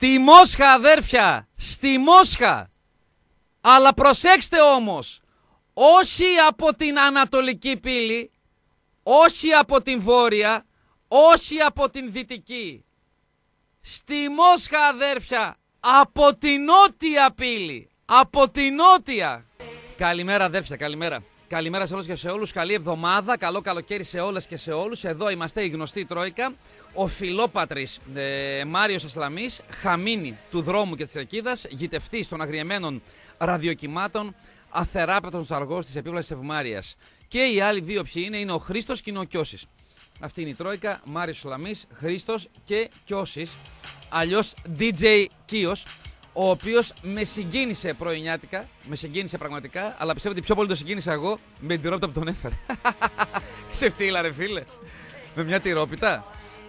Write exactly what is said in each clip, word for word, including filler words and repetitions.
Στη Μόσχα, αδέρφια, στη Μόσχα. Αλλά προσέξτε όμως, όχι από την Ανατολική πύλη, όχι από την Βόρεια, όχι από την Δυτική. Στη Μόσχα, αδέρφια, από την Νότια πύλη, από την Νότια. Καλημέρα, αδέρφια, καλημέρα. Καλημέρα σε όλους και σε όλους, καλή εβδομάδα, καλό καλοκαίρι σε όλες και σε όλους. Εδώ είμαστε η γνωστή Τρόικα, ο φιλόπατρης ε, Μάριος Ασλαμής, χαμίνη του δρόμου και της Κερκίδας, γητευτής των αγριεμένων ραδιοκυμάτων, αθεράπευτος αργός της επίβλασης Ευμάρειας. Και οι άλλοι δύο ποιοι είναι, είναι ο Χρήστος και είναι ο Κιώσης. Αυτή είναι η Τρόικα, Μάριος Ασλαμής, Χρήστος και Κιώσης, αλλιώς ντι τζέι Κίος, ο οποίος με συγκίνησε πρωινιάτικα, με συγκίνησε πραγματικά, αλλά πιστεύω ότι πιο πολύ το συγκίνησα εγώ με την τυρόπιτα που τον έφερε. Ξεφτύλα ρε φίλε, με μια τυρόπιτα.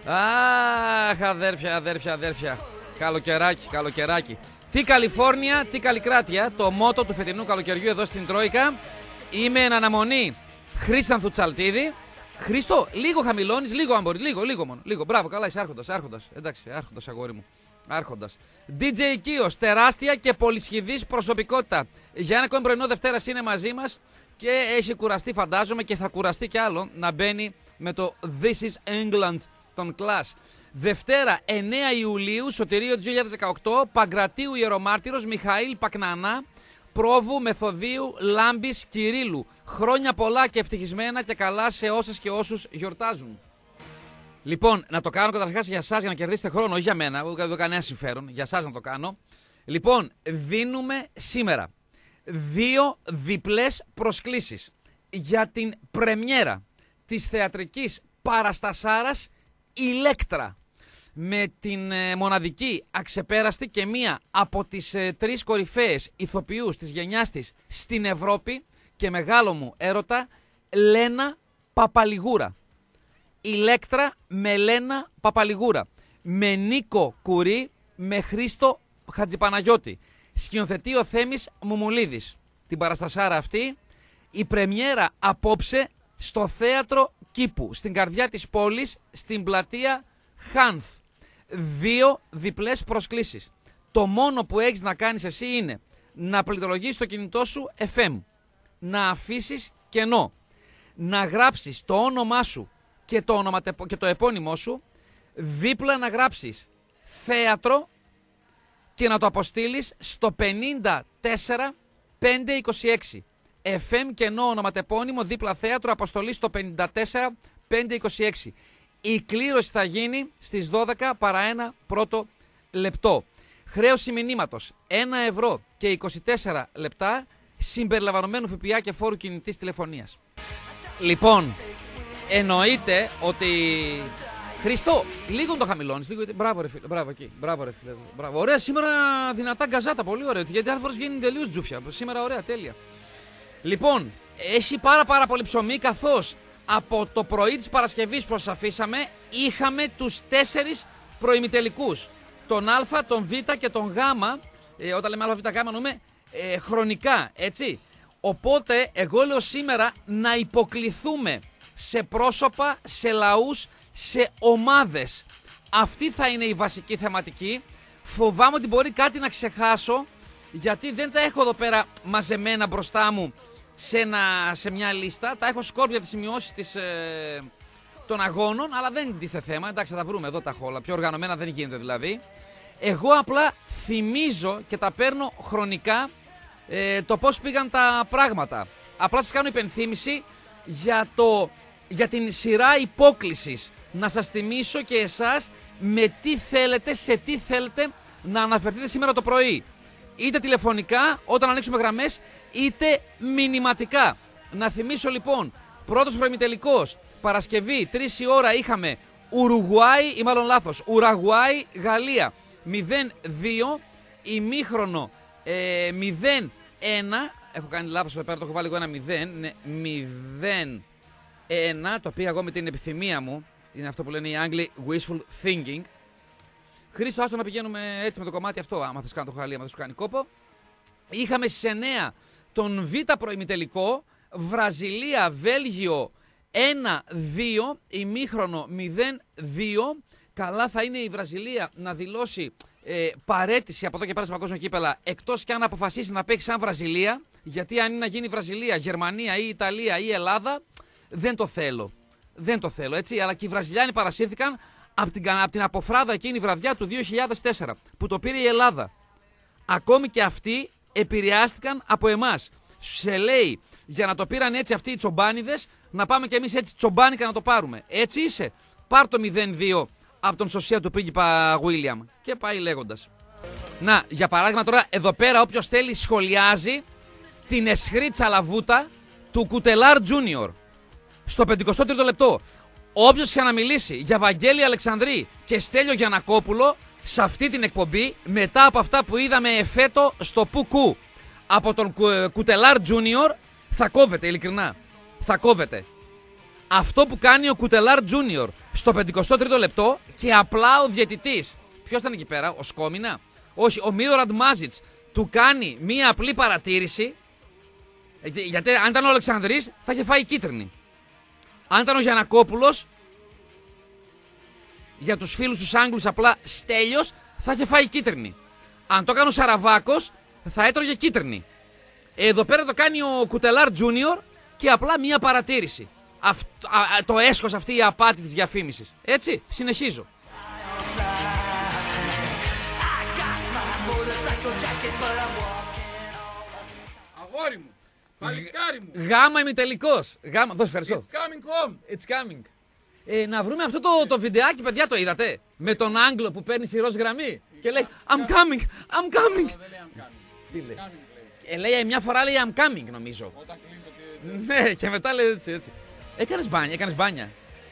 Αχ, αδέρφια, αδέρφια, αδέρφια. Καλοκαιράκι, καλοκαιράκι. Τι Καλιφόρνια, τι Καλλικράτεια, το μότο του φετινού καλοκαιριού εδώ στην Τρόικα. Είμαι εν αναμονή Χρήστανθου Τσαλτίδη. Χρήστο, λίγο χαμηλώνεις, λίγο αν μπορεί, λίγο, λίγο μόνο. Λίγο. Μπράβο, καλά, είσαι άρχοντας, άρχοντας. Εντάξει, άρχοντας αγόρι μου. Άρχοντας. ντι τζέι Κίος, τεράστια και πολυσχηδής προσωπικότητα. Για ένα ακόμη πρωινό Δευτέρας είναι μαζί μας και έχει κουραστεί, φαντάζομαι, και θα κουραστεί κι άλλο να μπαίνει με το This is England των Clash. Δευτέρα εννέα Ιουλίου, Σωτηρίο δύο χιλιάδες δεκαοκτώ, Παγκρατίου Ιερομάρτυρος Μιχαήλ Πακνανά, Πρόβου Μεθοδίου Λάμπης Κυρίλου. Χρόνια πολλά και ευτυχισμένα και καλά σε όσες και όσους γιορτάζουν. Λοιπόν, να το κάνω καταρχάς για εσάς για να κερδίσετε χρόνο, όχι για μένα, δεν κανένα συμφέρον, για εσάς να το κάνω. Λοιπόν, δίνουμε σήμερα δύο διπλές προσκλήσεις για την πρεμιέρα της θεατρικής παραστασάρας Ηλέκτρα, με την ε, μοναδική, αξεπέραστη και μία από τις ε, τρεις κορυφαίες ηθοποιούς της γενιάς της στην Ευρώπη και μεγάλο μου έρωτα, Λένα Παπαλιγούρα. Ηλέκτρα με Λένα Παπαλιγούρα, με Νίκο Κουρί, με Χρήστο Χατζηπαναγιώτη. Σκηνοθετεί ο Θέμης Μουμουλίδης. Την παραστασάρα αυτή, η πρεμιέρα απόψε στο Θέατρο Κήπου, στην καρδιά της πόλης, στην πλατεία Χάνθ. Δύο διπλές προσκλήσεις. Το μόνο που έχεις να κάνεις εσύ είναι να πληκτρολογήσεις το κινητό σου εφ εμ, να αφήσεις κενό, να γράψεις το όνομά σου και το, ονοματεπο... και το επώνυμό σου, δίπλα να γράψεις θέατρο και να το αποστείλεις στο πενήντα τέσσερα πεντακόσια είκοσι έξι. εφ εμ κενό ονοματεπώνυμο, δίπλα θέατρο, αποστολή στο πενήντα τέσσερα πεντακόσια είκοσι έξι. Η κλήρωση θα γίνει στις δώδεκα παρά ένα πρώτο λεπτό. Χρέωση μηνύματος ένα ευρώ και είκοσι τέσσερα λεπτά, συμπεριλαμβανομένου ΦΠΑ και φόρου κινητής τηλεφωνίας. Λοιπόν, εννοείται ότι... Χριστό, λίγο το χαμηλώνεις, λίγο... Μπράβο ρε φίλε, μπράβο εκεί, μπράβο ρε φίλε. Μπράβο. Ωραία, σήμερα δυνατά γκαζάτα, πολύ ωραία, γιατί άλλες φορές βγαίνει τελείως τζούφια. Σήμερα ωραία, τέλεια. Λοιπόν, έχει πάρα πάρα πολύ ψωμί, καθώς από το πρωί της Παρασκευής που σας αφήσαμε είχαμε τους τέσσερις προημιτελικούς. Τον Α, τον Β και τον Γ, ε, όταν λέμε Α, Β, Γ εννοούμε ε, χρονικά, έτσι. Οπότε εγώ λέω σήμερα να υποκληθούμε σε πρόσωπα, σε λαούς, σε ομάδες. Αυτή θα είναι η βασική θεματική. Φοβάμαι ότι μπορεί κάτι να ξεχάσω, γιατί δεν τα έχω εδώ πέρα μαζεμένα μπροστά μου σε, ένα, σε μια λίστα. Τα έχω σκόρπια από τις σημειώσεις της, ε, των αγώνων, αλλά δεν είναι τίθε θέμα. Εντάξει, θα τα βρούμε εδώ τα χόλα. Πιο οργανωμένα δεν γίνεται δηλαδή. Εγώ απλά θυμίζω και τα παίρνω χρονικά ε, το πώς πήγαν τα πράγματα. Απλά σας κάνω υπενθύμηση για, το, για την σειρά υπόκλησης. Να σας θυμίσω και εσάς με τι θέλετε, σε τι θέλετε να αναφερθείτε σήμερα το πρωί. Είτε τηλεφωνικά όταν ανοίξουμε γραμμές, είτε μηνυματικά. Να θυμίσω λοιπόν, πρώτος προημιτελικός, Παρασκευή, τρεις η ώρα είχαμε Ουρουγουάη, ή μάλλον λάθος, Ουραγουάη, Γαλλία, μηδέν δύο, ημίχρονο ε, μηδέν ένα, έχω κάνει λάθος εδώ πέρα, το έχω βάλει εγώ ένα μηδέν, ναι, μηδέν ένα, το πήγα εγώ με την επιθυμία μου, είναι αυτό που λένε οι Άγγλοι wishful thinking. Χρήστο, άστο να πηγαίνουμε έτσι με το κομμάτι αυτό, άμα θες κάνω το Γαλλία, άμα θες σου κάνει κόπο. Είχαμε στις εννέα τον Β προημιτελικό, Βραζιλία, Βέλγιο ένα δύο, ημίχρονο μηδέν δύο. Καλά θα είναι η Βραζιλία να δηλώσει ε, παρέτηση από εδώ και πέρα στα παγκόσμια κύπελα, εκτός και αν αποφασίσει να παίξει σαν Βραζιλία, γιατί αν είναι να γίνει Βραζιλία, Γερμανία ή Ιταλία ή Ελλάδα, δεν το θέλω. Δεν το θέλω, έτσι. Αλλά και οι Βραζιλιάνοι παρασύρθηκαν από την, από την αποφράδα εκείνη βραδιά του δύο χιλιάδες τέσσερα που το πήρε η Ελλάδα. Ακόμη και αυτοί επηρεάστηκαν από εμάς. Σε λέει για να το πήραν έτσι αυτοί οι τσομπάνιδες, να πάμε κι εμείς έτσι τσομπάνικα να το πάρουμε. Έτσι είσαι. Πάρ το μηδέν δύο από τον σωσία του πρίγκιπα Βίλιαμ. Και πάει λέγοντας. Να, για παράδειγμα τώρα εδώ πέρα όποιος θέλει σχολιάζει την αισχρή τσαλαβούτα του Κουτελάρ Τζούνιορ. Στο πενηκοστό τρίτο λεπτό. Όποιος ξαναμιλήσει για Βαγγέλη Αλεξανδρή και Στέλιο Γιαννακόπουλο σε αυτή την εκπομπή, μετά από αυτά που είδαμε εφέτο στο Πουκού από τον Κουτελάρ Τζούνιορ, θα κόβεται, ειλικρινά. Θα κόβεται. Αυτό που κάνει ο Κουτελάρ Τζούνιορ στο πενηκοστό τρίτο λεπτό και απλά ο διαιτητής. Ποιος ήταν εκεί πέρα, ο Σκόμινα? Όχι, ο Μίλοραντ Μάζιτς του κάνει μία απλή παρατήρηση. Γιατί αν ήταν ο Αλεξανδρής θα είχε φάει κίτρινη. Αν ήταν ο Γιαννακόπουλος, για τους φίλους τους Άγγλους απλά Στέλιος, θα είχε φάει κίτρινη. Αν το έκανε ο Σαραβάκος, θα έτρωγε κίτρινη. Εδώ πέρα το κάνει ο Κουτελάρ Τζούνιορ και απλά μία παρατήρηση. Αυτό, α, το έσχος αυτή η απάτη της διαφήμισης. Έτσι, συνεχίζω. Αγόρι μου, παλικάρι μου. Γάμα ημιτελικός. Γάμα, δώσε ευχαριστώ. It's coming home. It's coming. Ε, να βρούμε αυτό το, το βιντεάκι, παιδιά, το είδατε? Με τον Άγγλο που παίρνει στη ροζ γραμμή και λέει I'm coming, I'm coming. Δεν λέει I'm coming. Τι λέει? Coming, λέει. Ε, λέει μια φορά λέει I'm coming, νομίζω. Όταν κλείνει το τι... Ναι, και μετά λέει έτσι, έτσι. Έκανες μπάνια, έκανες μπάνια.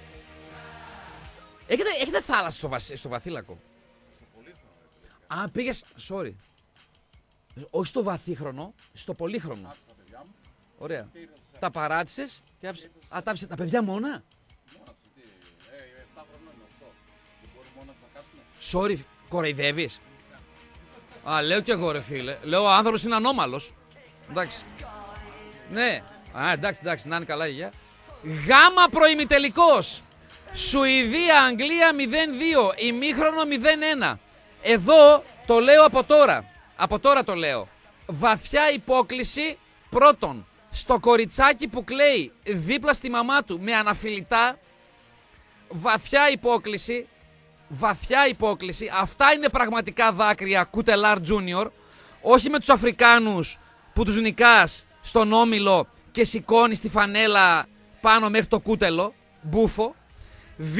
Έχετε, έχετε θάλασσα στο, βασι, στο Βαθύλακο? Στο πολύχρονο. Α, πήγες, sorry. Όχι στο βαθύχρονο, στο πολύχρονο. Άφησα τα παιδιά μου. Ωραία. Και ήρθα σε Τα παράτησες και άφησες. Α, τα άφησες τα παιδιά μόνα. μόνα τους, τι, ε, επτά χρονών είναι, οκτώ. Δεν μπορούν μόνα τους να κάτσουνε. Sorry, κοροϊδεύεις? Α, λέω κι εγώ ρε φίλε. Λέω ο άνθρωπος είναι ανώμαλος. Εντάξει. Ναι. Α, εντάξει, εντάξει, να είναι καλά η γεια. Γάμα προημιτελικός. Σουηδία-Αγγλία μηδέν δύο. Ημίχρονο μηδέν ένα. Εδώ το λέω από τώρα. Από τώρα το λέω. Βαθιά υπόκληση πρώτον στο κοριτσάκι που κλαίει δίπλα στη μαμά του με αναφιλητά. Βαθιά υπόκληση. Βαθιά υπόκληση. Αυτά είναι πραγματικά δάκρυα Κουτελάρ Τζούνιορ. Όχι με τους Αφρικάνους που τους νικάς στον όμιλο και σηκώνεις τη φανέλα πάνω μέχρι το κούτελο. Μπούφο. Β.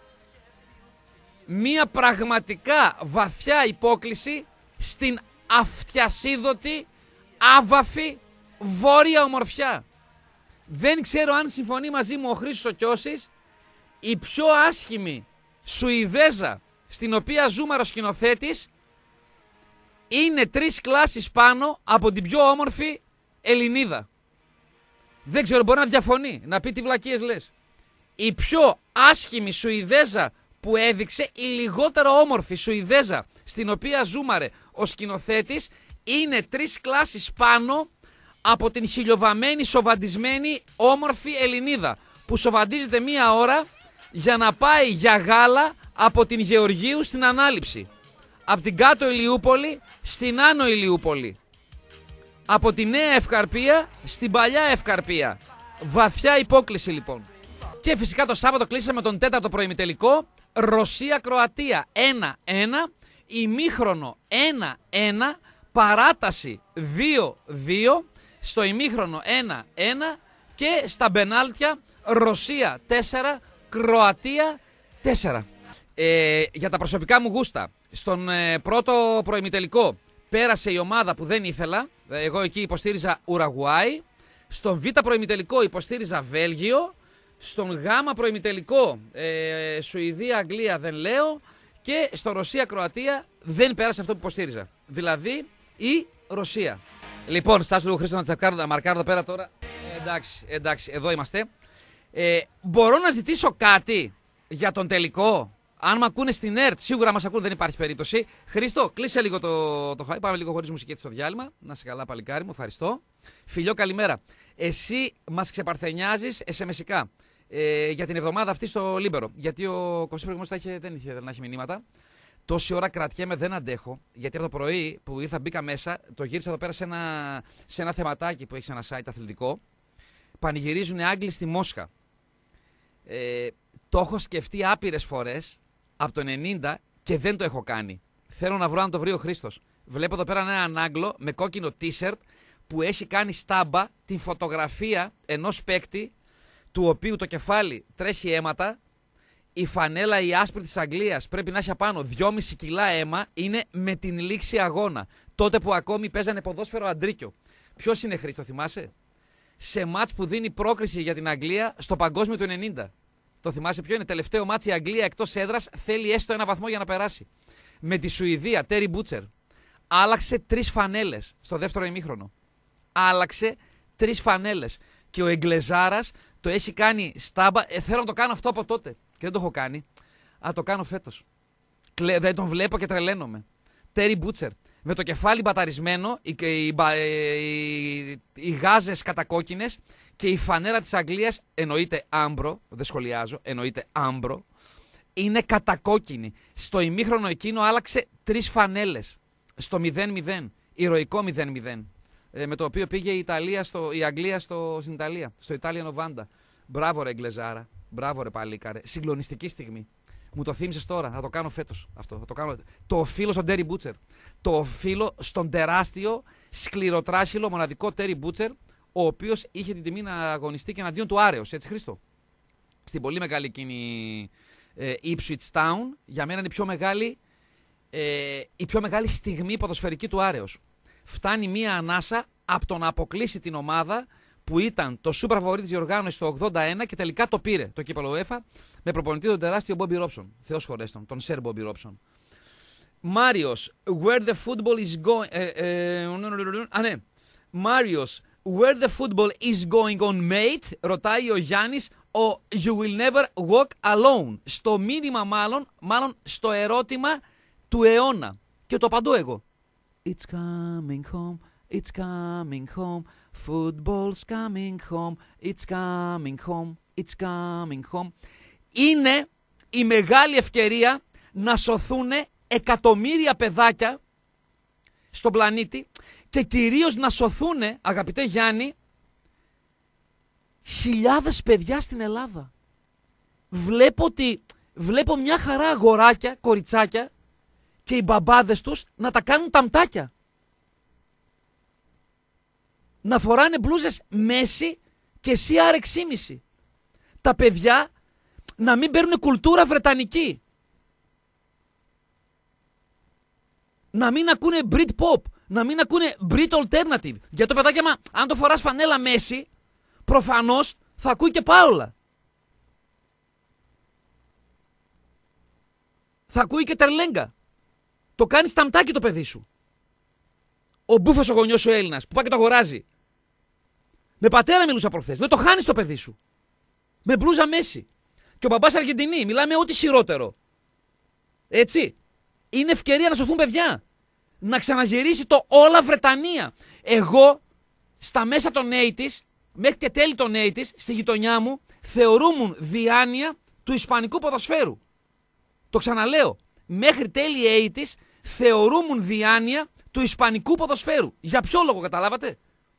Μία πραγματικά βαθιά υπόκληση στην αυτιασίδωτη, άβαφη, βόρεια ομορφιά. Δεν ξέρω αν συμφωνεί μαζί μου ο Χρήστος ο Κιώσης, η πιο άσχημη Σουηδέζα στην οποία ζούμαρο σκηνοθέτης είναι τρεις κλάσεις πάνω από την πιο όμορφη Ελληνίδα. Δεν ξέρω, μπορεί να διαφωνεί, να πει τι βλακίες λες. Η πιο άσχημη Σουηδέζα που έδειξε, η λιγότερο όμορφη Σουηδέζα στην οποία ζούμαρε ο σκηνοθέτης, είναι τρεις κλάσεις πάνω από την χιλιοβαμμένη, σοβαντισμένη, όμορφη Ελληνίδα που σοβαντίζεται μία ώρα για να πάει για γάλα από την Γεωργίου στην Ανάληψη. Από την κάτω Ηλιούπολη στην άνω Ηλιούπολη. Από τη νέα Ευκαρπία στην παλιά Ευκαρπία. Βαθιά υπόκληση λοιπόν. Και φυσικά το Σάββατο κλείσαμε τον τέταρτο προημιτελικό. Ρωσία-Κροατία ένα ένα. Ημίχρονο ένα ένα. Παράταση δύο δύο. Στο ημίχρονο ένα ένα. Και στα μπενάλτια Ρωσία τέσσερα. Κροατία τέσσερα. Ε, για τα προσωπικά μου γούστα. Στον ε, πρώτο προημιτελικό πέρασε η ομάδα που δεν ήθελα. Εγώ εκεί υποστήριζα Ουρουγουάη. Στον Β προημιτελικό υποστήριζα Βέλγιο. Στον Γ προημιτελικό ε, Σουηδία-Αγγλία δεν λέω. Και στο Ρωσία-Κροατία δεν πέρασε αυτό που υποστήριζα. Δηλαδή η Ρωσία. Λοιπόν, στάσου λίγο Χρήστο να τσακάρω, να μαρκάρω εδώ πέρα τώρα. Ε, εντάξει, εντάξει, εδώ είμαστε. Ε, μπορώ να ζητήσω κάτι για τον τελικό? Αν μ' ακούνε στην ΕΡΤ, σίγουρα μας ακούν, δεν υπάρχει περίπτωση. Χρήστο, κλείσε λίγο το, το χάρι. Πάμε λίγο χωρίς μουσική στο διάλειμμα. Να σε καλά, παλικάρι μου, ευχαριστώ. Φιλιό, καλημέρα. Εσύ μας ξεπαρθενιάζεις εσεμεσικά ε, για την εβδομάδα αυτή στο Λίμπερο. Γιατί ο Κωστής προηγούμενος δεν είχε να έχει μηνύματα. Τόση ώρα κρατιέμαι, δεν αντέχω. Γιατί από το πρωί που ήρθα, μπήκα μέσα, το γύρισα εδώ πέρα σε ένα, σε ένα θεματάκι που έχει σε ένα site αθλητικό. Πανηγυρίζουν οι Άγγλοι στη Μόσχα. Ε, το έχω σκεφτεί άπειρες φορές από το ενενήντα και δεν το έχω κάνει. Θέλω να βρω αν το βρει ο Χρήστος. Βλέπω εδώ πέρα έναν Άγγλο με κόκκινο t-shirt που έχει κάνει στάμπα την φωτογραφία ενός παίκτη του οποίου το κεφάλι τρέχει αίματα. Η φανέλα η άσπρη της Αγγλίας πρέπει να έχει απάνω δυόμισι κιλά αίμα. Είναι με την λήξη αγώνα. Τότε που ακόμη παίζανε ποδόσφαιρο αντρίκιο. Ποιος είναι, Χρήστο, θυμάσαι? Σε μάτς που δίνει πρόκριση για την Αγγλία στο παγκόσμιο του ενενήντα. Το θυμάσαι ποιο είναι? Τελευταίο μάτς η Αγγλία εκτός έδρας θέλει έστω ένα βαθμό για να περάσει. Με τη Σουηδία, Τέρι Μπούτσερ. Άλλαξε τρεις φανέλες στο δεύτερο ημίχρονο. Άλλαξε τρεις φανέλες. Και ο Εγγλεζάρας το έχει κάνει στάμπα. Ε, θέλω να το κάνω αυτό από τότε. Και δεν το έχω κάνει. Α, το κάνω φέτος. Κλε... Δεν τον βλέπω και τρελαίνομαι. Τέρι Μπούτσερ. Με το κεφάλι μπαταρισμένο, οι, οι, οι, οι γάζες κατακόκκινες και η φανέλα της Αγγλίας, εννοείται άμπρο, δεν σχολιάζω, εννοείται άμπρο, είναι κατακόκκινη. Στο ημίχρονο εκείνο άλλαξε τρεις φανέλες. Στο μηδέν μηδέν. Ηρωικό μηδέν μηδέν. Ε, με το οποίο πήγε η, Ιταλία στο, η Αγγλία στο, στην Ιταλία, στο Italian Novanda. Μπράβο ρε Εγγλεζάρα, μπράβο ρε Παλίκαρε. Συγκλονιστική στιγμή. Μου το θύμισες τώρα, θα το κάνω φέτος αυτό. Θα το, κάνω... το οφείλω στον Τέρι Μπούτσερ. Το οφείλω στον τεράστιο, σκληροτράχυλο, μοναδικό Τέρι Μπούτσερ, ο οποίος είχε την τιμή να αγωνιστεί και εναντίον του Άρεος, έτσι Χρήστο? Στην πολύ μεγάλη εκείνη ε, Ipswich Town, για μένα είναι η πιο μεγάλη, ε, η πιο μεγάλη στιγμή ποδοσφαιρική του Άρεος. Φτάνει μία ανάσα από το να αποκλείσει την ομάδα που ήταν το super φαβορί της διοργάνωσης το ογδόντα ένα και τελικά το πήρε το κύπελλο UEFA με προπονητή τον τεράστιο Bobby Robson. Θεός χωρέστον, τον Sir Bobby Robson. Marius, where the football is going... Ε, ε, α, ναι. Marius, where the football is going on, mate, ρωτάει ο Γιάννης, ο you will never walk alone. Στο μήνυμα μάλλον, μάλλον στο ερώτημα του αιώνα. Και το απαντώ εγώ. It's coming home, it's coming home, football's coming home, it's coming home, it's coming home. Είναι η μεγάλη ευκαιρία να σωθούν εκατομμύρια παιδάκια στον πλανήτη και κυρίως να σωθούν, αγαπητέ Γιάννη, χιλιάδες παιδιά στην Ελλάδα. Βλέπω ότι, βλέπω μια χαρά αγοράκια, κοριτσάκια και οι μπαμπάδες τους να τα κάνουν ταμτάκια. Να φοράνε μπλούζες μέση και σι αρ έξι κόμμα πέντε. Τα παιδιά να μην παίρνουν κουλτούρα βρετανική. Να μην ακούνε Brit Pop. Να μην ακούνε Brit Alternative. Γιατί το παιδάκι, άμα, αν το φοράς φανέλα μέση, προφανώς θα ακούει και Πάολα. Θα ακούει και Τερλέγκα. Το κάνει σταμτάκι το παιδί σου. Ο μπούφος ο γονιός ο Έλληνας που πάει και το αγοράζει. Με πατέρα μιλούσα προχθές. Δεν το χάνεις το παιδί σου. Με μπλούζα μέση. Και ο μπαμπάς Αργεντινή. Μιλάμε ό,τι χειρότερο. Έτσι. Είναι ευκαιρία να σωθούν παιδιά. Να ξαναγυρίσει το όλα Βρετανία. Εγώ στα μέσα των ογδόντα, μέχρι και τέλη των ογδόντα, στη γειτονιά μου, θεωρούμουν διάνοια του ισπανικού ποδοσφαίρου. Το ξαναλέω. Μέχρι τέλη ογδόντα θεωρούμουν διάνοια του ισπανικού ποδοσφαίρου. Για ποιο λόγο, καταλάβατε?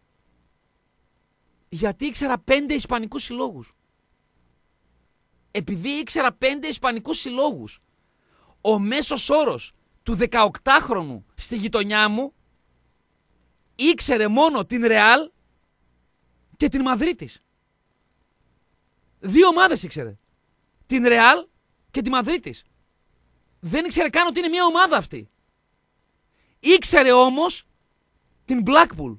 Γιατί ήξερα πέντε ισπανικούς συλλόγους. Επειδή ήξερα πέντε ισπανικούς συλλόγους, ο μέσος όρος του δεκαοκτάχρονου στη γειτονιά μου ήξερε μόνο την Ρεάλ και την Μαδρίτης. Δύο ομάδες ήξερε. Την Ρεάλ και τη Μαδρίτης. Δεν ήξερε καν ότι είναι μια ομάδα αυτή. Ήξερε όμως την Blackpool,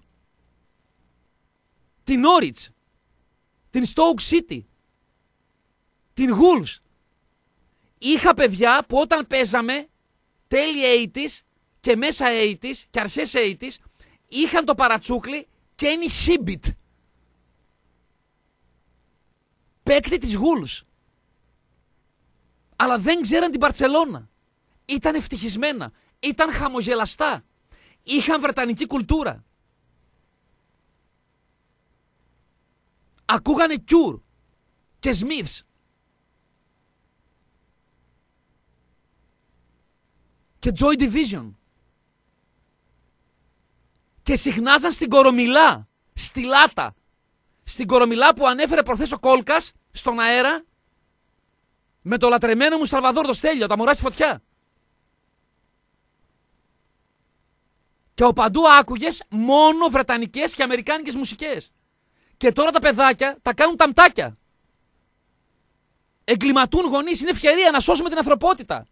την Norwich, την Stoke City, την Wolves. Είχα παιδιά που όταν παίζαμε τέλη ογδόντα και μέσα ογδόντα και αρχές ογδόντα είχαν το παρατσούκλι Kenny Shibit, παίκτη της Wolves. Αλλά δεν ξέραν την Μπαρτσελώνα. Ήταν ευτυχισμένα. Ήταν χαμογελαστά. Είχαν βρετανική κουλτούρα. Ακούγανε Cure και Smiths. και Joy Division. Και συχνάζαν στην Κορομιλά, στη Λάτα. Στην Κορομιλά που ανέφερε προχθές ο Κόλκας στον αέρα με το λατρεμένο μου Σαλβαδόρ το Στέλιο, τα μωρά στη φωτιά. Και από παντού άκουγες μόνο βρετανικές και αμερικάνικες μουσικές. Και τώρα τα παιδάκια τα κάνουν ταμτάκια. Εγκληματούν γονείς, είναι ευκαιρία να σώσουμε την ανθρωπότητα.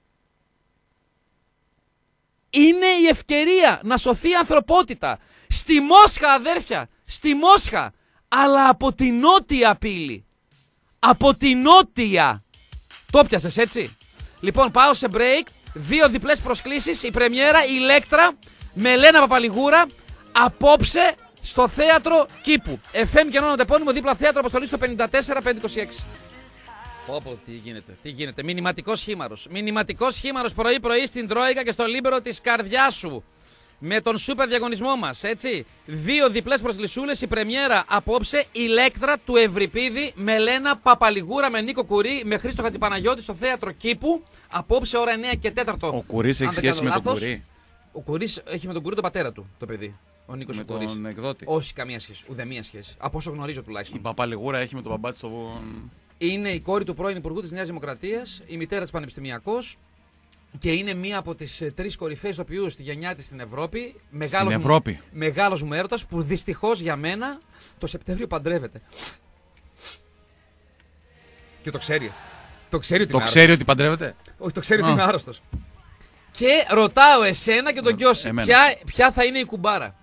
Είναι η ευκαιρία να σωθεί η ανθρωπότητα. Στη Μόσχα, αδέρφια, στη Μόσχα. Αλλά από την νότια πύλη. Από την νότια. Το πιάσες έτσι. Λοιπόν, πάω σε break. Δύο διπλές προσκλήσεις. Η πρεμιέρα, η Ηλέκτρα με Ελένα Παπαλιγούρα. Απόψε στο θέατρο Κήπου. εφ εμ και ενώνονται επώνυμο, δίπλα θέατρο Αποστολής στο πενήντα τέσσερα πεντακόσια είκοσι έξι. Πω πω, τι γίνεται, τι γίνεται. Μηνυματικός χήμαρος. Μηνυματικός χήμαρος πρωί-πρωί στην Τρόικα και στο λίμπερο της καρδιάς σου. Με τον σούπερ διαγωνισμό μας, έτσι. Δύο διπλές προσκλησούλες, η πρεμιέρα απόψε, Ηλέκτρα του Ευρυπίδη με Λένα Παπαλιγούρα, με Νίκο Κουρί, με Χρήστο Χατζηπαναγιώτη στο θέατρο Κήπου. Απόψε ώρα εννιά και τέσσερα. Ο Κουρής έχει σχέση με τον Κουρί. Ο Κουρής έχει με τον Κουρί τον πατέρα του, το παιδί. Ο Νίκος με ο Κουρής. τον εκδότη. Όχι, καμία σχέση. Ουδέμια σχέση. Από όσο γνωρίζω τουλάχιστον. Η Παπαλιγούρα έχει με τον μπαμπάτη στο. Είναι η κόρη του πρώην Υπουργού της Νέας Δημοκρατίας, η μητέρα της πανεπιστημιακός και είναι μία από τις ε, τρεις κορυφαίες ηθοποιούς στη γενιά της στην Ευρώπη. Μεγάλος στην Ευρώπη. Μου, μεγάλος μου έρωτας που δυστυχώς για μένα το Σεπτέμβριο παντρεύεται. Και το ξέρει. Το ξέρει ότι το είμαι ξέρει άρρωστος. ότι παντρεύεται. Όχι, το ξέρει ότι Α. είμαι άρρωστος. Και ρωτάω εσένα και τον Κιώση, ποια, ποια θα είναι η κουμπάρα.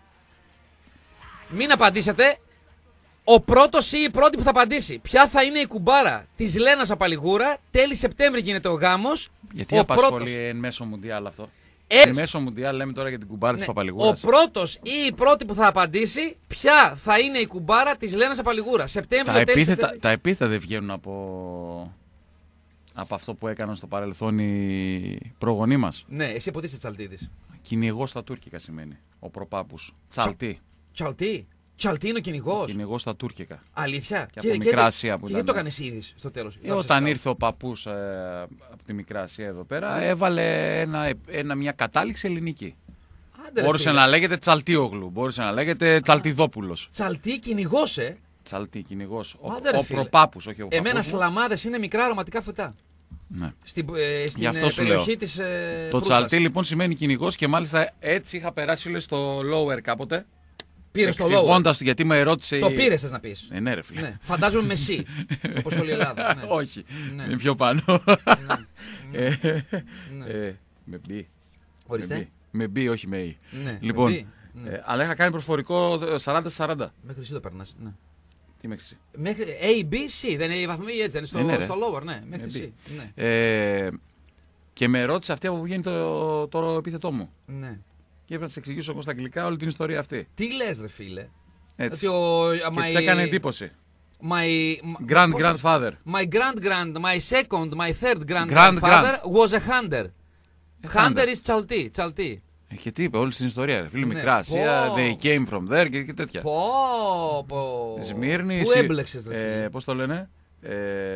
Μην απαντήσετε. Ο πρώτος ή η πρώτη που θα απαντήσει. Ποια θα είναι η κουμπάρα της Λένας Παπαλιγούρα. Τέλη Σεπτέμβρη γίνεται ο γάμος. Γιατί ο απασχολεί πρώτος... εν μέσω Μουντιάλ αυτό. Ε... Εν μέσω Μουντιάλ λέμε τώρα για την κουμπάρα, ναι, της Παπαλιγούρας. Ο πρώτος ή η πρώτη που θα απαντήσει. Ποια θα είναι η κουμπάρα της Λένας Παπαλιγούρα. Σεπτέμβριο, τα, τέλη επίθετα, Σεπτέμβρη. τα επίθετα δεν βγαίνουν από... από αυτό που έκαναν στο παρελθόν οι προγονείς μας. Ναι, εσύ από τι είσαι Τσαλτίδης. Κυνηγός στα τουρκικά σημαίνει. Ο προπάπους. Τσαλτί. Τσαλτί. Τσαλτί είναι ο κυνηγός. Κυνηγός στα τουρκικά. Αλήθεια. Και από Μικρά Ασία που και ήταν. γιατί το έκανες ήδη στο τέλος. Ε, όταν ήρθε ο παππούς ε, από τη Μικρά Ασία εδώ πέρα, έβαλε ένα, ένα, μια κατάληξη ελληνική. Άντε, Μπορούσε να λέγεται Τσαλτίογλου, μπορούσε να λέγεται Τσαλτιδόπουλος. Τσαλτί κυνηγός, ε. Τσαλτί, κυνηγός. Ο, Άντε, ο προπάπους, όχι ο παππούς. Εμένα σλαμάδες είναι μικρά αρωματικά φυτά. Ναι. Στην, ε, στην αυτό ε, σου περιοχή λέω. της ε, Το Προύσας. τσαλτί λοιπόν σημαίνει κυνηγός και μάλιστα έτσι είχα περάσει φίλε, στο lower κάποτε. Πήρες το lower. Εξηγώντας του γιατί με ερώτησε. Το η... πήρες θες να πεις. Ε, ναι, ρε φίλε. Ναι. Φαντάζομαι με εσύ. Όπως όλη η Ελλάδα. Ναι. Όχι. Ναι. Είναι πιο πάνω. Ναι. Ε, Ναι. ε, με μπι. Ορίστε. Με μπι, όχι με ι. Ναι. Λοιπόν, Με μπι. Ναι. ε, αλλά είχα κάνει προφορικό σαράντα σαράντα. Μέχρι εσύ το περνάς. Ναι. Τι μέχρι εσύ. Μέχρι A, B, C. Δεν είναι η βαθμή έτσι. Δεν είναι στο, Ε, ναι, ρε. στο lower. Ναι. Μέχρι Με εσύ. B. Ναι. Ε, και με ρώτησε αυτή από πού βγαίνει το, το επίθετό μου. Ναι. Και έπρεπε να τη εξηγήσω εγώ στα αγγλικά όλη την ιστορία αυτή. Τι λες ρε φίλε. Έτσι. Ότι ο, Και my, της έκανε εντύπωση. My, Grand πώς- grandfather. My grand grand, my second, my third grand Grand grandfather grand. was a hunter. hunter. Hunter is Chalti. Chalti. Ε, και τι είπε, όλη την ιστορία. Ρε. Φίλοι, Ναι. Μικρά Ασία, Πω. they came from there και, και τέτοια. Πω, πω. Σμύρνη. Πού Συ- έμπλεξες ρε φίλε. Ε, πώς το λένε. Ε,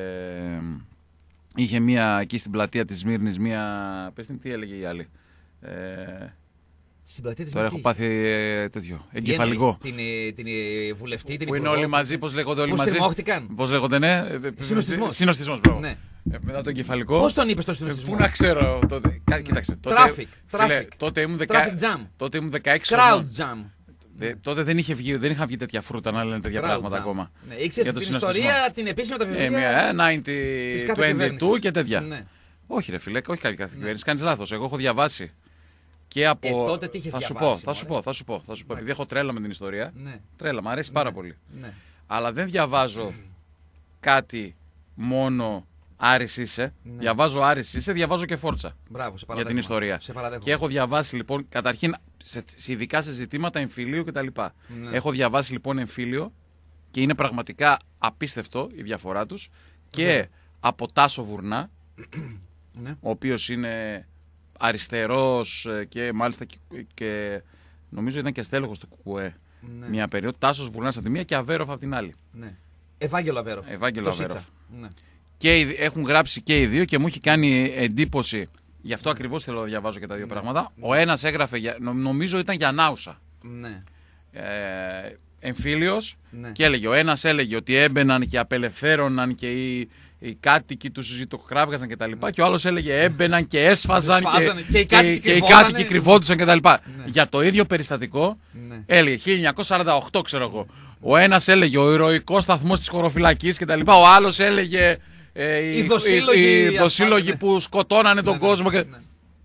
είχε μία εκεί στην πλατεία της Σμύρνης, μία. Πες την, τι έλεγε η άλλη. Ε, Στην πλατεία της τώρα έχω Μυθής. πάθει ε, τέτοιο. Τι Εγκεφαλικό. εννοείς, Την, ε, την ε, βουλευτή, την Που είναι υπουργό. όλοι μαζί, πώς λέγονται όλοι Πώς μαζί. τριμώχτηκαν. Πώς λέγονται, ναι. ε, ε, Συνοστισμός. Συνοστισμός, μπράβο. Ναι. Ε, μετά το εγκεφαλικό. Πώς τον είπες το Ε, συνοστισμό. Πού να ξέρω τότε. Κα- Κοίταξε. Τότε, Traffic, φίλε, traffic. τότε ήμουν, Traffic δεκα... jam. τότε ήμουν δεκαέξι Crowd χρονών. jam. Δε- Τότε δεν, είχε βγει, δεν είχαν βγει τέτοια φρούτα να λένε τέτοια Crowd πράγματα jam. ακόμα. Ναι, ήξερες Για το την συνοστισμό. ιστορία, την επίσημη τα Ε, βιβλία. μια ε, ενενήντα, της κάθε είκοσι δύο κυβέρνησης. και τέτοια. Ναι. Όχι, ρε φίλε, όχι κάθε κυβέρνηση. Κάνεις λάθος. Εγώ έχω διαβάσει. Και από... Ε, τότε τι είχες θα σου διαβάσει, πω, θα σου μωρέ. πω, θα σου πω, θα σου πω. Επειδή έχω τρέλα με την ιστορία. Ναι. Τρέλα, μου αρέσει πάρα πολύ. Ναι. Αλλά δεν διαβάζω κάτι μόνο Άρης είσαι. Ναι. Διαβάζω Άρης είσαι, διαβάζω και Φόρτσα. Μπράβο, σε Για παραδέχομαι. την ιστορία. Σε παραδέχομαι. Και έχω διαβάσει λοιπόν, καταρχήν, σε, σε, ειδικά σε ζητήματα εμφυλίου κτλ. Ναι. Έχω διαβάσει λοιπόν εμφύλιο και είναι πραγματικά απίστευτο η διαφορά τους. Και Ναι. από Τάσο Βουρνά, Ναι. ο οποίος είναι αριστερός ε, και μάλιστα και, και νομίζω ήταν και στέλεχος του ΚΚΕ Ναι. μια περίοδο. Τάσος Βουρνάς από τη μία και Αβέροφ από την άλλη. Ναι. Ευάγγελο Αβέροφ. Ευάγγελο Το Αβέροφ. Σίτσα. Ναι. Και οι- έχουν γράψει και οι δύο και μου έχει κάνει εντύπωση Γι' αυτό ακριβώς θέλω να διαβάζω και τα δύο Ναι. πράγματα. Ναι. Ο ένας έγραφε, για, νο- νομίζω ήταν για Νάουσα. Ναι. Ε, εμφύλιος Ναι. και έλεγε, ο ένας έλεγε ότι έμπαιναν και απελευθέρωναν και οι, οι κάτοικοι τους ζητοκράβγαζαν κτλ. Και, και ο άλλος έλεγε έμπαιναν και έσφαζαν Έσφαζαν και, και οι κάτοικοι και οι κρυβότανε. κάτοικοι κρυβόντουσαν κτλ. Ναι. Για το ίδιο περιστατικό Ναι. έλεγε χίλια εννιακόσια σαράντα οκτώ, ξέρω εγώ. Ο ένας έλεγε ο ηρωικός σταθμός της χωροφυλακής κτλ. Ο άλλος έλεγε ε, Οι δοσύλλογοι οι δοσύλλογοι ασφάλεια, που σκοτώνανε τον Ναι, ναι, κόσμο. ναι, Και... ναι.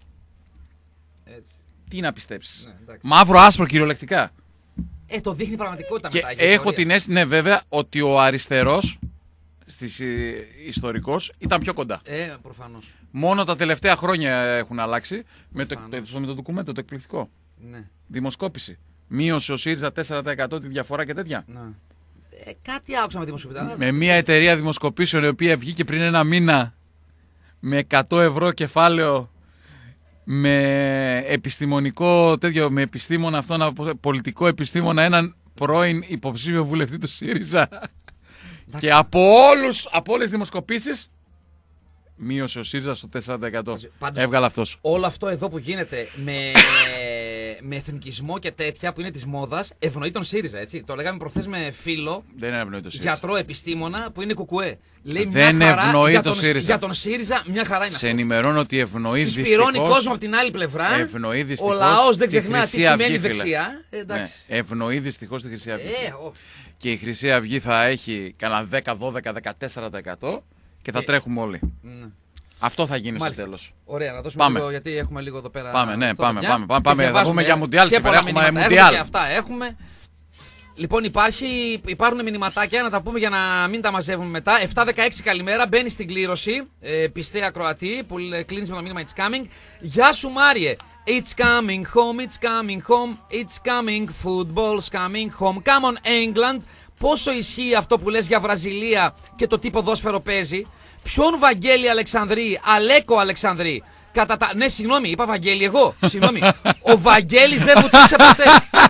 Έτσι. Τι να πιστέψεις. Ναι, εντάξει. Μαύρο άσπρο κυριολεκτικά. Ε, το δείχνει η πραγματικότητα Και μετά. η έχω ιστορία. την αίσθηση, ναι, βέβαια, ότι ο αριστερός στις, ε, ιστορικός ήταν πιο κοντά. Ε, προφανώς. Μόνο τα τελευταία χρόνια έχουν αλλάξει. Με το, Προφανώς. με το ντοκουμέντο, το εκπληκτικό. Ναι. Δημοσκόπηση. Μείωσε ο ΣΥΡΙΖΑ τέσσερα τοις εκατό τη διαφορά και τέτοια. Ναι. Ε, κάτι άκουσα με δημοσιοποιητά. Με μια εταιρεία δημοσκοπήσεων η οποία βγήκε πριν ένα μήνα με εκατό ευρώ κεφάλαιο, με επιστημονικό τέτοιο, με επιστήμονα αυτόν, πολιτικό επιστήμονα, έναν πρώην υποψήφιο βουλευτή του ΣΥΡΙΖΑ. Και από, όλους, από όλες τις δημοσκοπήσεις μείωσε ο ΣΥΡΙΖΑ στο τέσσερα τοις εκατό. Πάντως, Έβγαλε αυτός. όλο αυτό εδώ που γίνεται με, με εθνικισμό και τέτοια που είναι της μόδας ευνοεί τον ΣΥΡΙΖΑ, έτσι. Το λέγαμε προχθές με φίλο, Δεν ευνοεί το ΣΥΡΙΖΑ. γιατρό επιστήμονα που είναι κουκουέ. Λέει Δεν μια χαρά ευνοεί για το τον, ΣΥΡΙΖΑ. Για τον ΣΥΡΙΖΑ μια χαρά είναι Σε αυτό. ενημερώνω ότι ευνοεί Συσπηρώνει δυστυχώς. κόσμο από την άλλη πλευρά. Ευνοεί Ο δυστυχώς λαός δεν τη ξεχνά τι Χρυσή Αυγή, σημαίνει φίλε. δεξιά. Ε, Ναι, εντάξει. ευνοεί δυστυχώς τη Χρυσή Αυγή. Ε, ο, Και η Χρυσή Αυγή θα έχει κανένα δέκα, δώδεκα, δεκατέσσερα τοις εκατό και θα Ε, τρέχουμε όλοι. ναι. Αυτό θα γίνει Μάλιστα. στο τέλος. Ωραία, να δώσουμε Πάμε. λίγο, γιατί έχουμε λίγο εδώ πέρα. Πάμε, ναι, αυτό, πάμε, παιδιά. πάμε, πάμε, Και πάμε. Θα διαβάζουμε πούμε για Μουντιάλ και σήμερα, πολλά έχουμε μηνύματα. Μουντιάλ. Και αυτά έχουμε. Λοιπόν, υπάρχει, υπάρχουν μηνυματάκια, να τα πούμε για να μην τα μαζεύουμε μετά. επτά δεκαέξι καλημέρα, μπαίνει στην κλήρωση. Ε, πιστέα Κροατή, που κλείνει με το μήνυμα It's coming. Γεια σου Μάριε. It's coming home, it's coming home, it's coming, football's coming home. Come on England. Πόσο ισχύει αυτό που λες για Βραζιλία και το τι ποδόσφαιρο παίζει. Ποιον Βαγγέλη Αλεξανδρή, Αλέκο Αλεξανδρή. Κατά τα... Ναι, συγγνώμη, είπα Βαγγέλη εγώ. Συγγνώμη. Ο Βαγγέλης δεν βουτούσε ποτέ.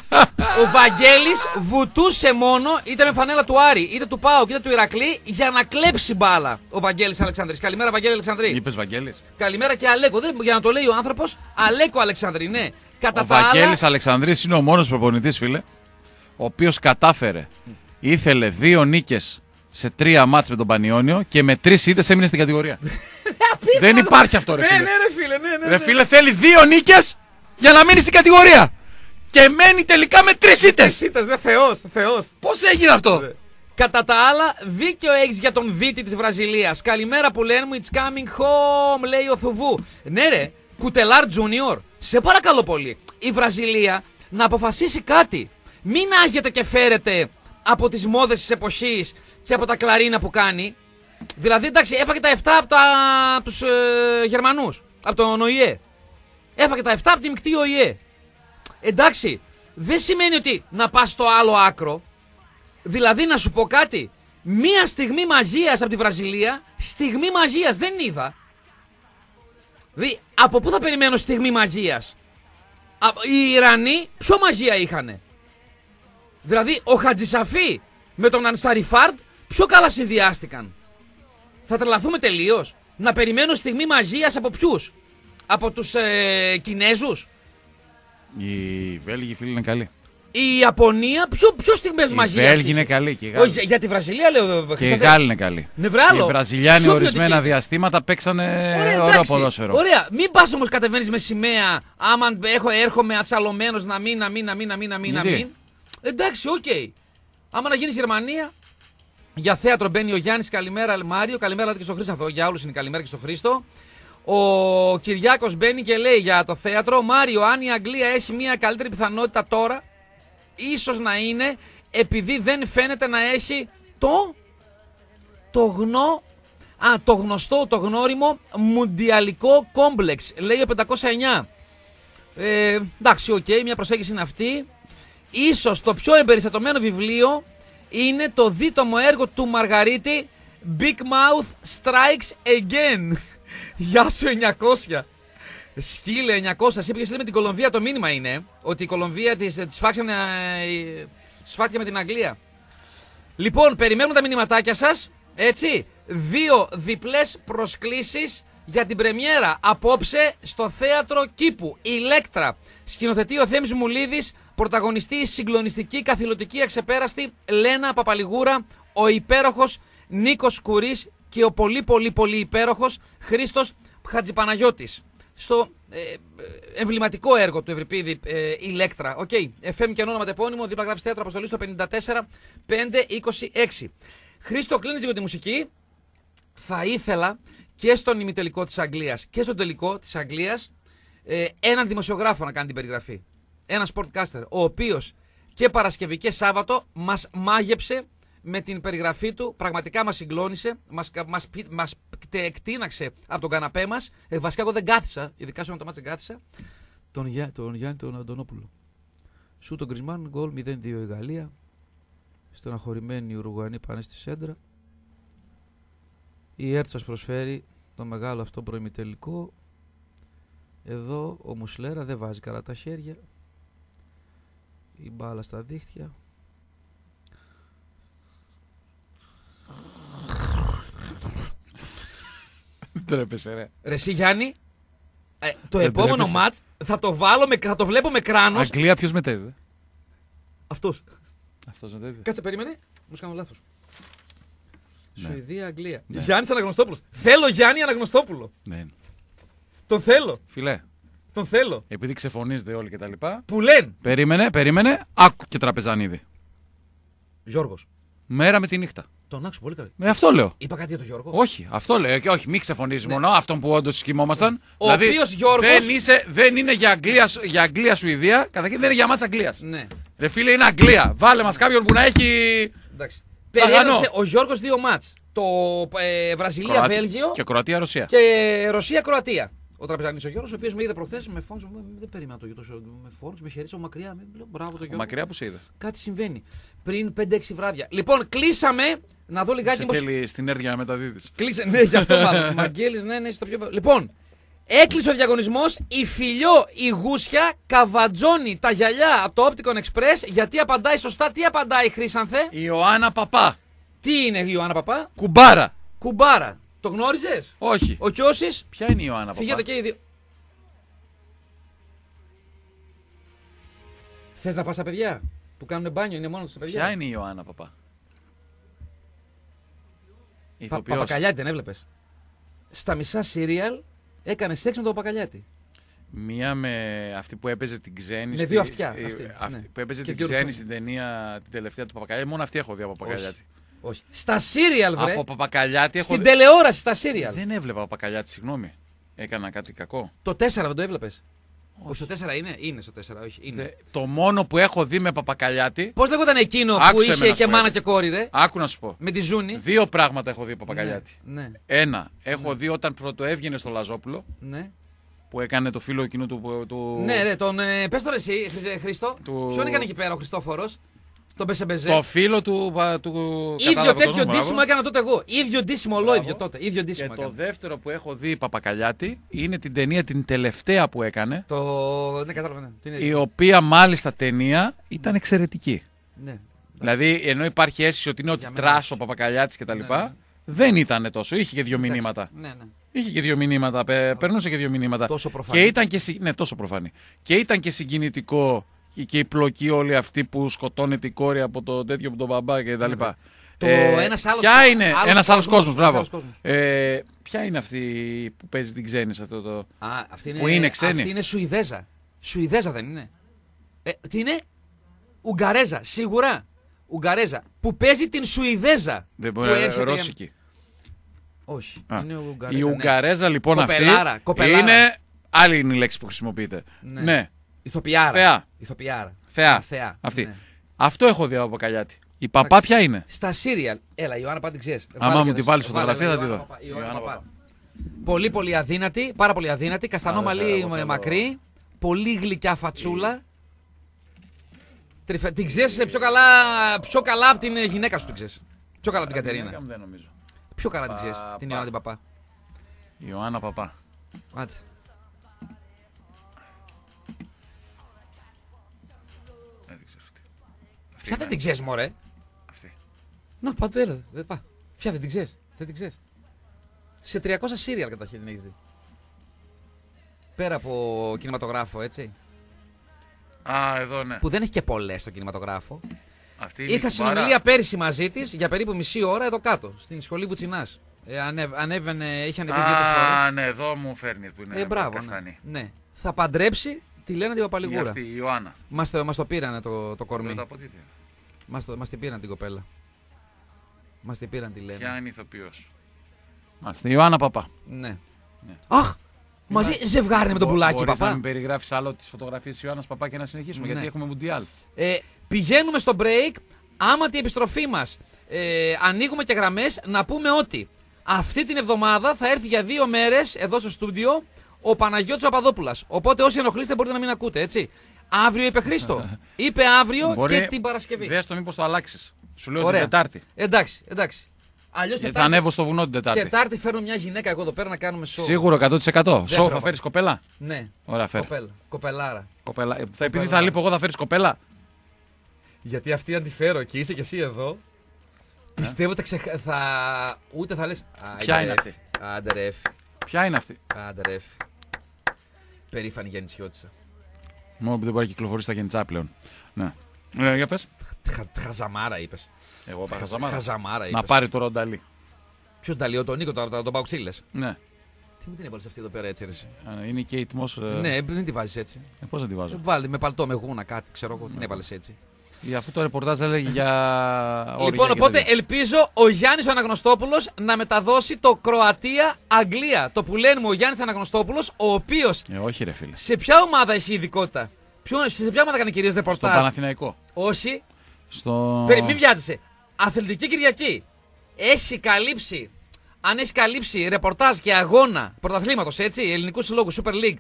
Ο Βαγγέλης βουτούσε μόνο είτε με φανέλα του Άρη, είτε του ΠΑΟΚ, είτε του Ηρακλή για να κλέψει μπάλα. Ο Βαγγέλης Αλεξανδρής. Καλημέρα, Βαγγέλη Αλεξανδρή. Είπες Βαγγέλης. Καλημέρα και Αλέκο. Δεν, για να το λέει ο άνθρωπος, Αλέκο Αλεξανδρή, ναι. Κατά Ο τα Βαγγέλης άλλα. Αλεξανδρής είναι ο μόνος προπονητής, φίλε, ο οποίος κατάφερε, ήθελε δύο νίκες σε τρία μάτς με τον Πανιόνιο και με τρεις ήττες έμεινε στην κατηγορία. Δεν υπάρχει αυτό, ρε Ναι, φίλε. ναι, ρε φίλε, ναι, ναι. Ρε ναι. φίλε, θέλει δύο νίκες για να μείνει στην κατηγορία. Και μένει τελικά με τρεις ήττες. Ήττες, δε Θεός, Θεός. Πώς έγινε αυτό. Κατά τα άλλα, δίκιο έχεις για τον Βίτη της Βραζιλίας. Καλημέρα που λένε μου, it's coming home, λέει ο Θουβού. Ναι ρε, Κουτελάρ Τζούνιορ, σε παρακαλώ πολύ, η Βραζιλία να αποφασίσει κάτι. Μην άγεται και φέρετε από τις μόδες της εποχής και από τα κλαρίνα που κάνει. Δηλαδή, εντάξει, έφαγε τα επτά από, τα... από τους ε, Γερμανούς, από τον ΟΗΕ. Έφαγε τα επτά από τη μεικτή ΟΗΕ. Εντάξει, δεν σημαίνει ότι να πας στο άλλο άκρο. Δηλαδή, να σου πω κάτι. Μία στιγμή μαγείας από τη Βραζιλία, στιγμή μαγείας δεν είδα. Δηλαδή, από πού θα περιμένω στιγμή μαγείας. Α, οι Ιρανοί ποιο μαγεία είχανε. Δηλαδή, ο Χατζησαφή με τον Ανσαριφάρντ πιο καλά συνδυάστηκαν. Θα τρελαθούμε τελείως. Να περιμένω στιγμή μαγείας από ποιους. Από τους ε, Κινέζους. Οι Βέλγοι, φίλοι, είναι καλοί. Η Ιαπωνία, ποιο, ποιο στιγμές Οι μαγείας Βέλγοι είχε? είναι καλοί και οι Όχι, Γάλλοι. για, για τη Βραζιλία λέω. Και οι Χριστέ. Γάλλοι είναι καλοί. Ναι, βρε, άλλο. Οι Βραζιλιάνοι Πιο ορισμένα ποιοτικοί. διαστήματα παίξανε Ωραία, ωραίο εντάξει. ποδόσφαιρο. Ωραία. Μην πας όμως κατεβαίνεις με σημαία. Άμα έχω, έρχομαι ατσαλωμένος να μην, να μην, να μην, να μην, να μην. να Γιατί? μην. Εντάξει, οκ. Okay. Άμα να γίνει Γερμανία. Για θέατρο μπαίνει ο Γιάννης. Καλημέρα, Μάριο. Καλημέρα και στο Χρήστο. Για όλους είναι καλημέρα και στο Χρήστο. Ο Κυριάκος μπαίνει και λέει για το θέατρο. Μάριο, αν η Αγγλία έχει μια καλύτερη πιθανότητα τώρα, ίσως να είναι επειδή δεν φαίνεται να έχει το. Το γνώ. Α, το γνωστό, το γνώριμο μουντιαλικό κόμπλεξ, λέει ο πεντακόσια εννιά. Ε, εντάξει, οκ, okay, μια προσέγγιση είναι αυτή. Ίσως το πιο εμπεριστατωμένο βιβλίο είναι το δίτομο έργο του Μαργαρίτη, Big Mouth Strikes Again. Γεια σου εννιακόσια. Σκύλε εννιακόσια, είπε και με την Κολομβία το μήνυμα είναι ότι η Κολομβία της, της φάξανε, ε, σφάχτηκε με την Αγγλία. Λοιπόν, περιμένουμε τα μηνυματάκια σας, έτσι. Δύο διπλές προσκλήσεις για την πρεμιέρα απόψε στο Θέατρο Κήπου. Ηλέκτρα. Σκηνοθετεί ο Θέμης Μουλίδης, πρωταγωνιστή η συγκλονιστική, καθηλωτική, αξεπέραστη Λένα Παπαλιγούρα, ο υπέροχος Νίκος Κουρής και ο πολύ πολύ πολύ υπέροχος Χρήστος Χατζηπαναγιώτης. Στο ε, εμβληματικό έργο του Ευρυπίδη ε, Ηλέκτρα. Οκ. Okay. εφ εμ και όνομα τεπώνυμο, δίπλα γράφει θέατρο αποστολή στο πενήντα τέσσερα πεντακόσια είκοσι έξι. Χρήστο, κλείνεις για τη μουσική. Θα ήθελα και στον ημιτελικό της Αγγλίας και στον τελικό της Αγγλίας ε, έναν δημοσιογράφο να κάνει την περιγραφή. Έναν sportcaster, ο οποίος και Παρασκευή και Σάββατο μας μάγεψε με την περιγραφή του, πραγματικά μας συγκλώνησε, μας, μας, μας εκτείναξε από τον καναπέ μας. Ε, βασικά εγώ δεν κάθισα, ειδικά σε ένα το μάτς δεν κάθισα. Τον, Γιά, τον Γιάννη τον Αντωνόπουλο. Σου τον Κρισμάν, γκολ μηδέν δύο η Γαλλία. Στεναχωρημένοι οι Ουρουγουανοί πάνε στη σέντρα. Η ΕΡΤ σας προσφέρει το μεγάλο αυτό προημιτελικό. Εδώ ο Μουσλέρα δεν βάζει καλά τα χέρια. Η μπάλα στα δίχτυα. Τρέπεσαι, ρε. Ρε εσύ Γιάννη, ε, το Δεν επόμενο τρέπεσαι. μάτς θα το, βάλω με, θα το βλέπω με κράνος. Αγγλία ποιος μετέδιδε? Αυτός. Αυτός μετέδιδε. Κάτσε, περίμενε. Μου κάνω λάθος. Ναι. Σουηδία, Αγγλία. Ναι. Γιάννης Αναγνωστόπουλος. Θέλω Γιάννη Αναγνωστόπουλο. Ναι. Τον θέλω. Φιλέ, Τον θέλω. επειδή ξεφωνίζετε όλοι και τα λοιπά. Που λένε. Περίμενε, περίμενε. Άκου και τραπεζανίδη. Γιώργος. Μέρα με τη νύχτα. Τον άκουσα πολύ καλά. Με αυτό λέω. Είπα κάτι για τον Γιώργο. Όχι, αυτό λέω. Και όχι, μην ξεφωνίζει Ναι. μόνο αυτόν που όντως κοιμόμασταν. Ο οποίος Γιώργος- δεν, είσαι, δεν είναι για Αγγλία, για Αγγλία Σουηδία. Καταρχήν δεν είναι για μάτς Αγγλίας. Ναι. Ρε φίλε, είναι Αγγλία. Βάλε μας κάποιον που να έχει. Εντάξει. Τσαγανό. Περιέγραψε ο Γιώργος δύο μάτς. Το ε, Βραζιλία-Βέλγιο Και Κροατία-Ρωσία. και Ρωσία-Κροατία. Ο τραπεζανής ο Γιώργος, ο οποίος με είδε προχθές, με φώνησε. Δεν περίμενα το γιο τόσο. Με φώνησε, με χαιρέτησε μακριά. Με λέω μπράβο το Γιώργο. Μακριά που σε είδε. Κάτι συμβαίνει. Πριν πέντε έξι βράδια. Λοιπόν, κλείσαμε. Να δω λιγάκι Σε πως... θέλει στην έρδια να μεταδίδεις. Κλείσε. Ναι, γι' αυτό μάλλον. Μαγγέλης, ναι, ναι, στο πιο. Λοιπόν, έκλεισε ο διαγωνισμός. Η Φιλιό, η Γούσια, καβατζώνει τα γυαλιά από το Opticon Express. Γιατί απαντάει σωστά. Τι απαντάει, Χρήσανθε? Η Ιωάννα Παπά. Τι είναι η Ιωάννα Παπά? Κουμπάρα. Κουμπάρα. Το γνώριζες? Όχι. Ο Κιώσης. Ποια είναι η Ιωάννα Φύγετε Παπά? και οι δύο. Θες να πας στα παιδιά που κάνουν μπάνιο, είναι μόνο τους τα παιδιά? Ποια είναι η Ιωάννα Παπά? Πα, Ηθοποιός. Παπακαλιάτη δεν έβλεπες? Στα μισά σύριαλ έκανε σεξ με τον Παπακαλιάτη. Μία με αυτή που έπαιζε την ξένη. Με στη- δύο αυτιά, στη- αυτή, αυτή ναι. που έπαιζε Και την δύο ξένη ρουφιάνια. στην ταινία την τελευταία του Παπακαλιάτη. Μόνο αυτή έχω δει από Παπακαλιάτη. Όχι. Στα σύριαλ, βρε. Από Παπακαλιάτη έχω Στην δει. τηλεόραση, στα σύριαλ. Δεν έβλεπα Παπακαλιάτη, συγγνώμη. Έκανα κάτι κακό. Το τέσσερα δεν το έβλεπες? Όχι, στο τέσσερα είναι. Είναι στο τέσσερα, όχι. Είναι. Δε- Το μόνο που έχω δει με Παπακαλιάτη. Πώς λέγονταν εκείνο που Άκουσε με είχε να και σου πω μάνα έτσι. και κόρη, ρε? Άκου να σου πω. Με τη Ζούνη. Δύο πράγματα έχω δει Παπακαλιάτη. Ναι, Ένα, έχω δει όταν πρωτοέβγαινε στο Λαζόπουλο ναι. που έκανε το φίλο εκείνου του. που- του... Ναι, ρε, τον. Ε, πες τώρα εσύ, Χρυ- Χρήστο. Του- Ποιον έκανε εκεί πέρα ο Χριστόφορος? Τον Μπεσεμπεζέ. Το φίλο του. πα- του Ίδιο κατάλαβα το τέτοιο όνομα, ντύσιμο μπράβο. έκανα τότε εγώ. Ίδιο ντύσιμο, ολόιδιο τότε. Ίδιο Και ντύσιμο το έκανα. δεύτερο που έχω δει Παπακαλιάτη είναι την ταινία την τελευταία που έκανε. Το. Ναι, κατάλαβα. Ναι. Τι είναι? Η οποία μάλιστα ταινία ήταν εξαιρετική. Ναι. Δηλαδή, ενώ υπάρχει αίσθηση ότι είναι ότι Για μένα τράσο ο Παπακαλιάτης κτλ. Ναι, ναι. Δεν ήταν τόσο. Είχε και δύο Εντάξει. μηνύματα. Ναι, ναι. Είχε και δύο μηνύματα. πε- Περνούσε και δύο μηνύματα. Τόσο προφανή. Και ήταν και, συ- ναι, τόσο προφανή. Και ήταν και συγκινητικό και, και η πλοκή όλη αυτή που σκοτώνει την κόρη από το τέτοιο από τον μπαμπά κτλ. Ναι, ναι. Το Ε, ένας άλλος ποια κόσμος. είναι. Άλλος Ένας άλλος κόσμος, κόσμος, μπράβο. ένας άλλος κόσμος. Ε, ποια είναι αυτή που παίζει την ξένη σε αυτό το. Α, αυτή είναι, Που είναι ξένη. Αυτή είναι Σουηδέζα. Σουηδέζα δεν είναι? Ε, τι είναι? Ουγγαρέζα, σίγουρα. Ουγγαρέζα. Που παίζει την Σουηδέζα. Δεν Που μπορεί να είναι έρχεται- Ρώσικη. Όχι. Α, Είναι Ουγγαρέζα. Η ναι. Ουγγαρέζα λοιπόν Κοπελάρα, αυτή κοπελάρα. είναι. Άλλη είναι η λέξη που χρησιμοποιείται. Ναι. Ναι. Ηθοποιάρα. Θεά. Ηθοποιάρα. Θεά. Α, θεά. Αυτή. Ναι. Αυτό έχω δει από Παπακαλιάτη. Η παπά Εντάξει. ποια είναι? Στα σύριαλ. Έλα, η Ιωάννα Πάτη ξέρεις. Άμα Βάλε μου και τη δες. βάλεις Βάλε, φωτογραφία βάλε, θα τη Ιωάννα δω. Παπά, Ιωάννα Ιωάννα Παπά. Παπά. Πολύ πολύ αδύνατη, πάρα πολύ αδύνατη. Καστανό Α, δεν μαλλί θέλω, εγώ με θέλω. μακρύ. Πολύ γλυκιά φατσούλα. Τρυφε... Την ξέρεις πιο καλά, πιο καλά από την γυναίκα σου την ξέρεις. Πιο καλά από την Γυναίκα Κατερίνα. μου δεν νομίζω. Πιο καλά την Πα- ξέρεις. Την πα. Ιωάννα την Παπά. Ιωάννα Παπά. Άντε. Έδειξε αυτή. Ποια δεν την ξέρεις μωρέ? Αυτή. Να πάτε έλα. Δεν πά. Ποια δεν την ξέρεις? Δεν την ξέρεις. Σε τριακόσια σύριαλ καταρχήν την έχεις δει. Πέρα από κινηματογράφο, έτσι. Α, εδώ ναι. Που δεν έχει και πολλές στο κινηματογράφο. Αυτή είναι Είχα η κουμπάρα. συνομιλία πέρυσι μαζί της για περίπου μισή ώρα εδώ κάτω, στην σχολή Βουτσινάς. Ε, ανέβ, ανέβαινε, είχε ανεβεί δύο-τρεις φορές. Α, ναι, εδώ μου φέρνει που είναι Ε, μπράβο. Ναι. καστανή. ναι. Θα παντρέψει τη Λένα την Η Παπαλιγούρα. αυτή, η Ιωάννα. Μας το, μας το πήρανε το, το κορμί. Δεν το αποτίθεται. Μας, το, μας την πήραν την κοπέλα. Μας την πήραν τη Λένα. Ποια είναι ηθοποιός? Μάλιστα, η Ιωάννα Παπά. Ναι. Ναι. Αχ! Μαζί ζευγάρι είναι με τον Μπο- πουλάκι, μπορείς να παπά. μην περιγράφεις άλλο τις φωτογραφίες της Ιωάννας Παπά και να συνεχίσουμε, Ναι. γιατί έχουμε Μουντιάλ. Ε, πηγαίνουμε στο break. Άμα την επιστροφή μας ε, ανοίγουμε και γραμμές, να πούμε ότι αυτή την εβδομάδα θα έρθει για δύο μέρες εδώ στο στούντιο ο Παναγιώτης Παπαδόπουλας. Οπότε όσοι ενοχλείστε μπορείτε να μην ακούτε, έτσι. Αύριο είπε Χρήστο. Είπε αύριο Μπορεί- και την Παρασκευή. Δες το μήπως το αλλάξεις. Σου λέω Ωραία. την Τετάρτη. Εντάξει, εντάξει. Αλλιώς Γιατί θα ανέβω στο βουνό την Τετάρτη. Τετάρτη φέρνω μια γυναίκα εγώ εδώ πέρα να κάνουμε show. Σίγουρο εκατό τοις εκατό. Δεύτερο Σοου θα πα- φέρεις κοπέλα. Ναι. Ωραία, φέρε. Κοπέλα. Κοπελάρα. Κοπέλα. Ε, θα, επειδή Κοπέλα. θα λείπω εγώ θα φέρεις κοπέλα. Γιατί αυτή αν τη φέρω και είσαι και εσύ εδώ, πιστεύω ότι θα, ξεχ... θα... ούτε θα λες. Ποια είναι αυτή? Άντε ρε έφη. Ποια είναι αυτή? Άντε ρε έφη. Περήφανη γεννησιώτισσα. Μόνο που δεν μπορεί να κυκλοφορήσει στα γενιτσά πλέον. Ναι. Ε, για πες. Χα... Χαζαμάρα είπες. Εγώ είπα Χαζα- χαζαμάρα. Χαζαμάρα είπες. Να πάρει το ρονταλί. Ποιος Νταλιό, τον Νίκο, τον, τον, τον Παουξίλες. Ναι. Τι μου την έβαλες αυτή εδώ πέρα έτσι ρε εσύ. Ε, Είναι και η τιμός. Ε... Ναι, δεν τη βάζεις έτσι. Ε, πώς να τη βάζω. Βάλει με παλτό, με γούνα κάτι, ξέρω εγώ, Ναι. την έβαλες έτσι. Ή αφού το ρεπορτάζ έλεγε για. όρια Λοιπόν, και οπότε τέτοια. ελπίζω ο Γιάννης ο Αναγνωστόπουλος να μεταδώσει το Κροατία-Αγγλία. Το που λένε μου ο Γιάννης Αναγνωστόπουλος, ο οποίος Ε, όχι, ρε φίλε. σε ποια ομάδα έχει ειδικότητα. Ποιο, σε ποια ομάδα κάνει κυρίως Στο ρεπορτάζ. Παναθηναϊκό. Όχι. Στο. Περι, μην βιάζεσαι. Αθλητική Κυριακή. Έχει καλύψει, αν έχει καλύψει ρεπορτάζ και αγώνα πρωταθλήματος, έτσι, ελληνικού συλλόγου Super League,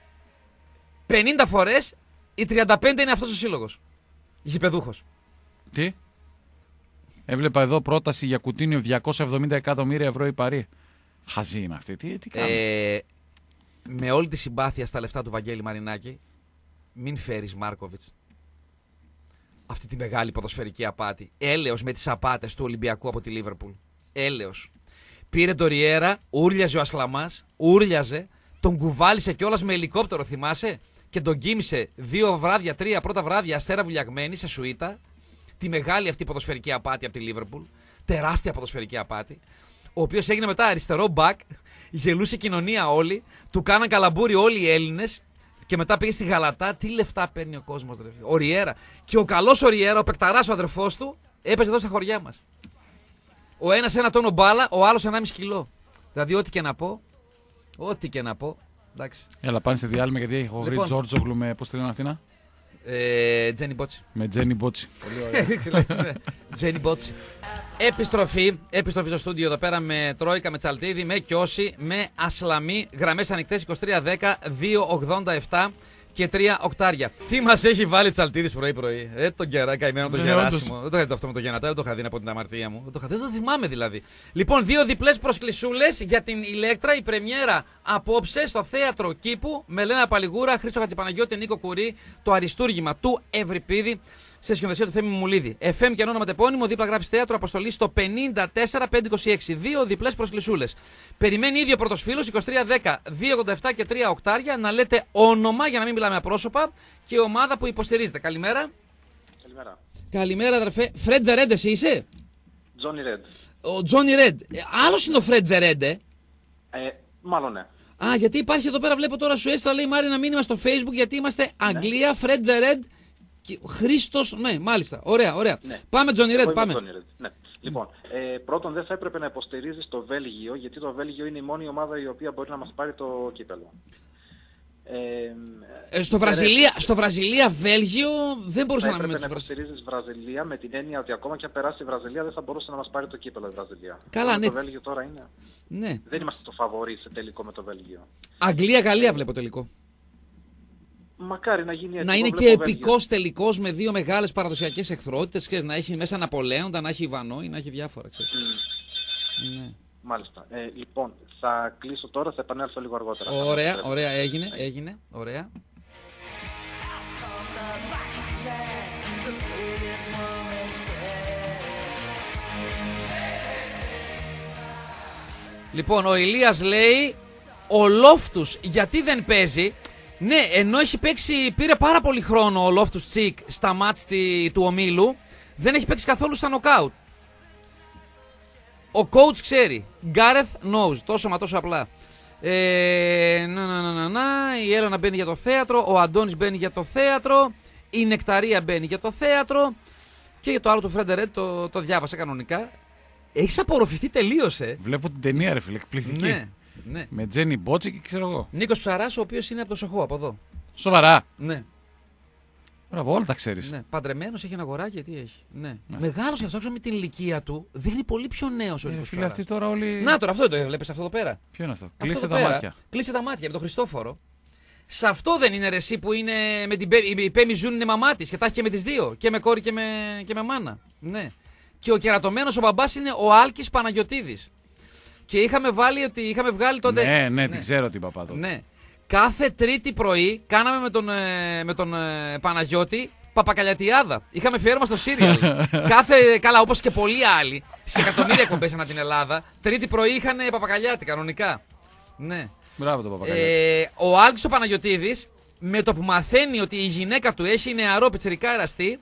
πενήντα φορές, οι τριάντα πέντε είναι αυτός ο σύλλογος. Γηπεδούχος. Τι. Έβλεπα εδώ πρόταση για Κουτίνιο διακόσια εβδομήντα εκατομμύρια ευρώ η Παρή. Χαζή είναι αυτή. Τι, τι κάνει. Ε, με όλη τη συμπάθεια στα λεφτά του Βαγγέλη Μαρινάκη, μην φέρεις Μάρκοβιτς. Αυτή τη μεγάλη ποδοσφαιρική απάτη. Έλεος με τις απάτες του Ολυμπιακού από τη Λίβερπουλ. Έλεος. Πήρε το Ριέρα, ούρλιαζε ο Ασλαμάς, ούρλιαζε, τον κουβάλισε κιόλας με ελικόπτερο, θυμάσαι, και τον κοίμησε δύο βράδια, τρία πρώτα βράδια αστέρα βουλιαγμένη σε σουίτα. Τη μεγάλη αυτή ποδοσφαιρική απάτη από τη Λίβερπουλ. Τεράστια ποδοσφαιρική απάτη. Ο οποίος έγινε μετά αριστερό μπακ, γελούσε η κοινωνία όλη, του κάναν καλαμπούρι όλοι οι Έλληνες. Και μετά πήγε στη Γαλατά. Τι λεφτά παίρνει ο κόσμος, ρε. Ο Ριέρα. Και ο καλός ο Ριέρα, ο παικταράς ο αδερφός του, έπαιζε εδώ στα χωριά μας. Ο ένας ένα τόνο μπάλα, ο άλλος ενάμιση κιλό. Δηλαδή, ό,τι και να πω. Ό,τι και να πω. Εντάξει. Έλα, πάνε σε διάλειμμα γιατί έχω βρει Λοιπόν. Τζόρτζογλου με. Πώς τη λένε αυτή να? Ε, Τζένι Μπότσι. Με Τζένι Μπότσι. Τζένι Μπότσι. Επιστροφή. Επιστροφή στο στούντιο εδώ πέρα με Τρόικα, με Τσαλτίδη, με Κιώση, με Ασλαμή. Γραμμές ανοιχτές είκοσι τρία δέκα δύο ογδόντα επτά και τρία οκτάρια. Τι μας έχει βάλει Τσαλτίδης πρωί-πρωί. Ε, τον κερά, καημένο τον Ναι, Γεράσιμο. Δεν το είχα αυτό με το γεννατά, δεν το είχα δει από την αμαρτία μου. Δεν το, είχα, δεν το θυμάμαι δηλαδή. Λοιπόν, δύο διπλές προσκλησούλες για την Ηλέκτρα. Η πρεμιέρα απόψε στο θέατρο Κήπου με Λένα Παλιγούρα, Χρήστο Χατζηπαναγιώτη, Νίκο Κουρί. Το αριστούργημα του Ευρυπίδη σε σκηνοθεσία του Θέμη Μουλίδη. εφ εμ και όνομα τεπώνυμο, δίπλα γράφει θέατρο, αποστολή στο πενήντα τέσσερα πεντακόσια είκοσι έξι. Δύο διπλές προσκλησούλες. Περιμένει ήδη ο πρώτος φίλος, είκοσι τρία δέκα δύο ογδόντα επτά και τρία οκτάρια, να λέτε όνομα για να μην μιλάμε απρόσωπα και ομάδα που υποστηρίζετε. Καλημέρα. Καλημέρα. Καλημέρα, αδερφέ. Φρεντ the Red, εσύ είσαι? Τζόνι Ρεντ. Ο Τζόνι Ρεντ. Άλλος είναι ο Φρεντ the Red, ε. Ε, μάλλον ναι. Α, γιατί υπάρχει εδώ πέρα, βλέπω τώρα σου έστειλα, λέει Μάρι, ένα μήνυμα στο Facebook, γιατί είμαστε Αγγλία, Fred the Red, Χρήστος. Ναι, μάλιστα. Ωραία, ωραία. Ναι. Πάμε, Johnny Εγώ Red, είμαι πάμε. Johnny Red. Ναι. Λοιπόν, ε, πρώτον δεν θα έπρεπε να υποστηρίζει το Βέλγιο, γιατί το Βέλγιο είναι η μόνη ομάδα η οποία μπορεί να μας πάρει το κύπελο. Ε, Ε, στο, Βραζιλία, στο Βραζιλία, Βέλγιο, δεν μπορούσα θα να είμαι έπρεπε με να τους Βραζιλίους. υποστηρίζεις Βραζιλία με την έννοια ότι ακόμα και αν περάσει η Βραζιλία δεν θα μπορούσε να μας πάρει το κύπελο η Βραζιλία. Καλά, Όλο ναι. Το Βέλγιο τώρα είναι. Ναι. Δεν είμαστε το φαβορί σε τελικό με το Βέλγιο. Αγγλία-Γαλλία βλέπω τελικό. Μακάρι να γίνει έτσι. Να Εγώ είναι και βλέπω Βέλγιο. επικός τελικός με δύο μεγάλες παραδοσιακές εχθρότητες, ξέρεις, να έχει μέσα Ναπολέοντα, να έχει Ιβανό ή να έχει διάφορα, ξέρεις. Μμ. Ναι. Μάλιστα. Ε, λοιπόν, θα κλείσω τώρα, θα επανέλθω λίγο αργότερα. Ωραία, ωραία, έγινε, έγινε, ωραία. Λοιπόν, ο Ηλίας λέει, ο Λόφτους γιατί δεν παίζει. Ναι, ενώ έχει παίξει, πήρε πάρα πολύ χρόνο ο Λόφτους Τσικ στα μάτς του ομίλου, δεν έχει παίξει καθόλου στα νοκάουτ. Ο coach ξέρει. Gareth knows. Τόσο μα τόσο απλά. Ε, να, να, να, να, να. Η Έλενα μπαίνει για το θέατρο. Ο Αντώνης μπαίνει για το θέατρο. Η Νεκταρία μπαίνει για το θέατρο. Και για το άλλο του Φρέντερετ το, το διάβασα κανονικά. Έχεις απορροφηθεί τελείως, ε. Βλέπω την ταινία, ρε φίλε, εκπληκτική. Ναι, ναι. Με Τζένι Μπότσι και ξέρω εγώ. Νίκος Ψαράς, ο οποίος είναι από το Σοχό, από εδώ. Σοβαρά. Ναι. Μπράβο, όλα τα ξέρεις. Ναι. Παντρεμένος, έχει ένα αγοράκι, τι έχει. Ναι. Μάλιστα. Μεγάλος και αυτό, ξέρω, με την ηλικία του δείχνει πολύ πιο νέος ο Ε, Νίκος φίλε, Ψαράς. αυτοί τώρα όλοι. Να τώρα, αυτό το βλέπεις αυτό εδώ πέρα. Ποιο είναι αυτό. Αυτό Κλείστε εδώ τα πέρα, μάτια. Κλείσε τα μάτια με τον Χριστόφορο. Σε αυτό δεν είναι ρε εσύ που είναι με την Πέ- η Πέμη Ζουν είναι μαμά της και τα έχει και με τις δύο. Και με κόρη και με, και με μάνα. Ναι. Και ο κερατωμένος ο μπαμπάς είναι ο Άλκης Παναγιωτίδης. Και είχαμε, βάλει ότι, είχαμε βγάλει τότε. Ναι, ναι, την ξέρω την παπά τότε. Ναι. Κάθε Τρίτη πρωί κάναμε με τον, ε, με τον ε, Παναγιώτη Παπακαλιατιάδα. Είχαμε αφιέρωμα στο σύριαλ. Κάθε, καλά, όπως και πολλοί άλλοι, σε εκατομμύρια εκπομπές ανά την Ελλάδα, Τρίτη πρωί είχαν Παπακαλιάτη κανονικά. Ναι. Μπράβο το Παπακαλιάτη. Ε, ο Άλκης ο Παναγιωτίδης, με το που μαθαίνει ότι η γυναίκα του έχει νεαρό πιτσιρικά εραστή,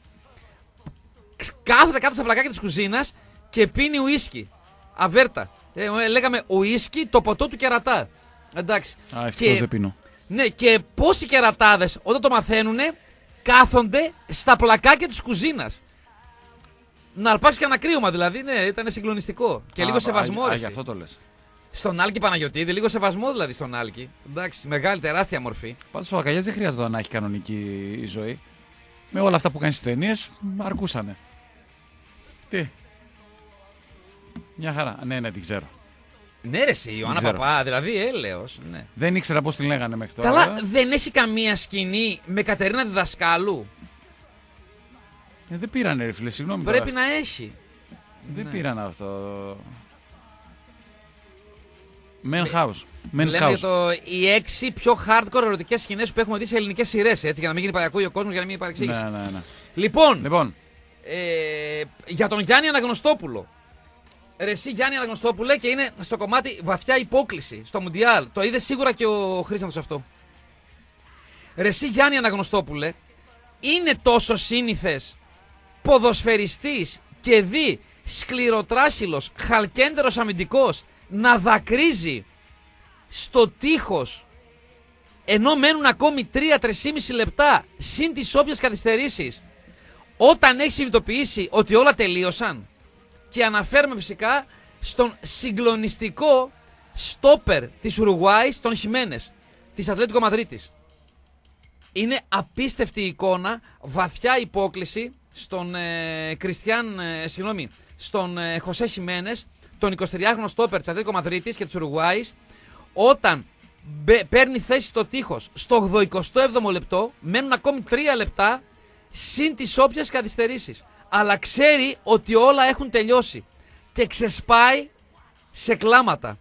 κάθεται κάτω στα πλακάκια της κουζίνας και πίνει ουίσκι. Αβέρτα. Ε, λέγαμε ουίσκι, το ποτό του κερατά. Εντάξει. Α, ευτυχώς δεν πίνω. Ναι, και πόσοι κερατάδες όταν το μαθαίνουνε κάθονται στα πλακάκια της κουζίνας. Να αρπάξει και ένα κρύωμα δηλαδή, ναι, ήταν συγκλονιστικό. Και Α, λίγο α, σεβασμό, α, ρε. γι' αυτό το λες. Στον Άλκη Παναγιωτίδη, λίγο σεβασμό δηλαδή στον Άλκη. Εντάξει, μεγάλη, τεράστια μορφή. Πάντως ο Παπακαλιάτης δεν χρειάζεται να έχει κανονική ζωή. Με όλα αυτά που κάνει στις ταινίες, αρκούσανε. Τι. Μια χαρά. Ναι, ναι, την ξέρω. Ναι, ρε, εσύ, Ιωάννα ξέρω. Παπά, δηλαδή έλεος. Ναι. Δεν ήξερα πώς την λέγανε μέχρι τώρα. Καλά, δεν έχει καμία σκηνή με Κατερίνα Διδασκάλου. Ε, δεν πήρανε, ρε φίλε, συγγνώμη. Πρέπει τώρα. να έχει. Δεν Ναι. πήραν αυτό. Men House. Men's Λέμε για House. το, οι έξι πιο hardcore ερωτικές σκηνές που έχουμε δει σε ελληνικές σειρές, έτσι, για να μην γίνει παρακούει ο κόσμος, για να μην γίνει παρεξήγηση. Ναι, ναι, ναι. Λοιπόν, Λοιπόν, ε, για τον Γιάννη Αναγνωστόπουλο. Ρε εσύ Γιάννη Αναγνωστόπουλε, και είναι στο κομμάτι βαθιά υπόκληση στο Μουντιάλ. Το είδε σίγουρα και ο Χρήστανθος αυτό. Ρε εσύ Γιάννη Αναγνωστόπουλε, είναι τόσο σύνηθες ποδοσφαιριστής και δι σκληροτράχυλος, χαλκέντερος αμυντικός να δακρύζει στο τείχος ενώ μένουν ακόμη τρία με τρία λεπτά συν τις όποιες καθυστερήσεις, όταν έχει συνειδητοποιήσει ότι όλα τελείωσαν? Και αναφέρουμε φυσικά στον συγκλονιστικό στόπερ της Ουρουγουάης, τον Χιμένες, της Ατλέτικο Μαδρίτης. Είναι απίστευτη εικόνα, βαθιά υπόκληση στον ε, Κριστιαν, ε, συγγνώμη, στον ε, Χωσέ Χιμένες, τον εικοσιτριάχρονο στόπερ της Ατλέτικο Μαδρίτης και της Ουρουγουάης, όταν μπε, παίρνει θέση στο τείχος στο ογδοηκοστό έβδομο λεπτό, μένουν ακόμη τρία λεπτά συν τις όποιες καθυστερήσεις. Αλλά ξέρει ότι όλα έχουν τελειώσει και ξεσπάει σε κλάματα.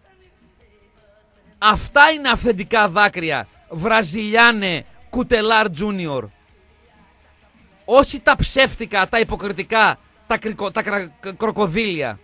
Αυτά είναι αυθεντικά δάκρυα, Βραζιλιάνε Κουτελάρ Τζούνιορ. Όχι τα ψεύτικα, τα υποκριτικά, τα, κρικο, τα κρα, κροκοδίλια.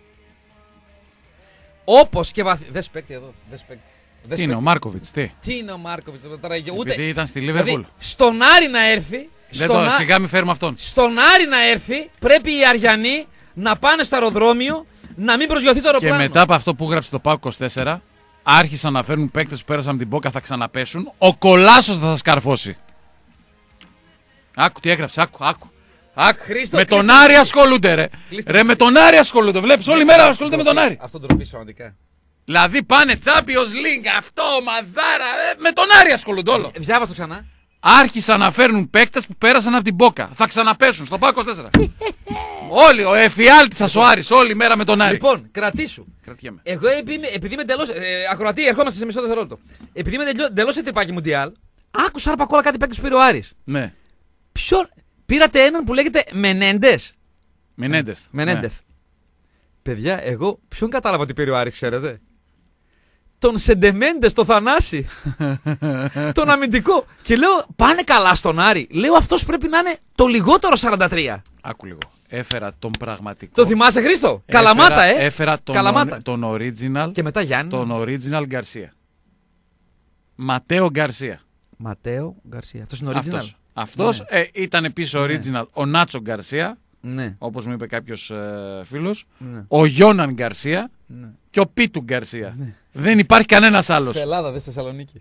Όπως και βαθύ... Δες παίκτη εδώ, δες παίκτη. Δες τι είναι ο παίκτη. Μάρκοβιτς, τι. Τι είναι ο Μάρκοβιτς τώρα, ούτε... Επειδή ήταν στη Λίβερπουλ. Δηλαδή, στον Άρη να έρθει... Δεν στον το, Α- σιγά μην φέρουμε αυτόν. Στον Άρη να έρθει, πρέπει οι Αριανοί να πάνε στο αεροδρόμιο, να μην προσγειωθεί το Και αεροπλάνο. μετά από αυτό που γράψε το ΠΑΟΚ είκοσι τέσσερα, άρχισαν να φέρνουν παίκτες που πέρασαν την Μπόκα, θα ξαναπέσουν. Ο Κολάσος θα σας καρφώσει. Άκου τι έγραψε, άκου, άκου. άκου. Χρήστο, με τον κλείστε Άρη το- ασχολούνται, ρε. Κλείστε Ρε, το- με τον Άρη ασχολούνται. Βλέπεις, όλη μέρα ασχολούνται με τον Άρη. Αυτό ντροπή πραγματικά. Δηλαδή πάνε Champions League, αυτό, μαδάρα. Ε, με τον Άρη ασχολούνται όλο. Διάβασε το ξανά. Άρχισαν να φέρνουν παίκτες που πέρασαν από την Μπόκα. Θα ξαναπέσουν στο ΠΑΟΚ είκοσι τέσσερα. Όλοι, ο εφιάλτης σας ο Άρης, όλη μέρα με τον Άρη. Λοιπόν, κρατήσου. Κρατιέμαι. Εγώ επειδή, επειδή είμαι εντελώς. Ε, ακροατή, ερχόμαστε σε μισό δευτερόλεπτο. Επειδή είμαι εντελώς σε τρυπάκι Μουντιάλ, άκουσα άρπα κάτι παίκτες που πήρε ο Άρης. Ναι. Ποιον. Πήρατε έναν που λέγεται Μενέντες. Μενέντεθ. Μενέντεθ. Παιδιά, εγώ ποιον κατάλαβα ότι πήρε ο Άρης, ξέρετε? Τον Σεντεμέντες, το Θανάση. Τον αμυντικό. Και λέω, πάνε καλά στον Άρη. Λέω, αυτός πρέπει να είναι το λιγότερο σαράντα τρία. Άκου λίγο. Έφερα τον πραγματικό. Το θυμάσαι, Χρήστο? Καλαμάτα, ε! Έφερα τον, Καλαμάτα. τον original. Και μετά Γιάννη. Τον original Γκαρσία. Ματέο Γκαρσία. Ματέο Γκαρσία. Αυτός είναι original. Αυτός, Αυτός ναι. ε, ήταν επίσης original ναι. ο Νάτσο Γκαρσία. Ναι. Όπως μου είπε κάποιος ε, φίλος. Ναι. Ο Γιώναν Γκαρσία. Ναι. Και ο Πίτου Γκαρσία. Ναι. Δεν υπάρχει κανένας άλλος. Στην Ελλάδα, δεν στη Θεσσαλονίκη.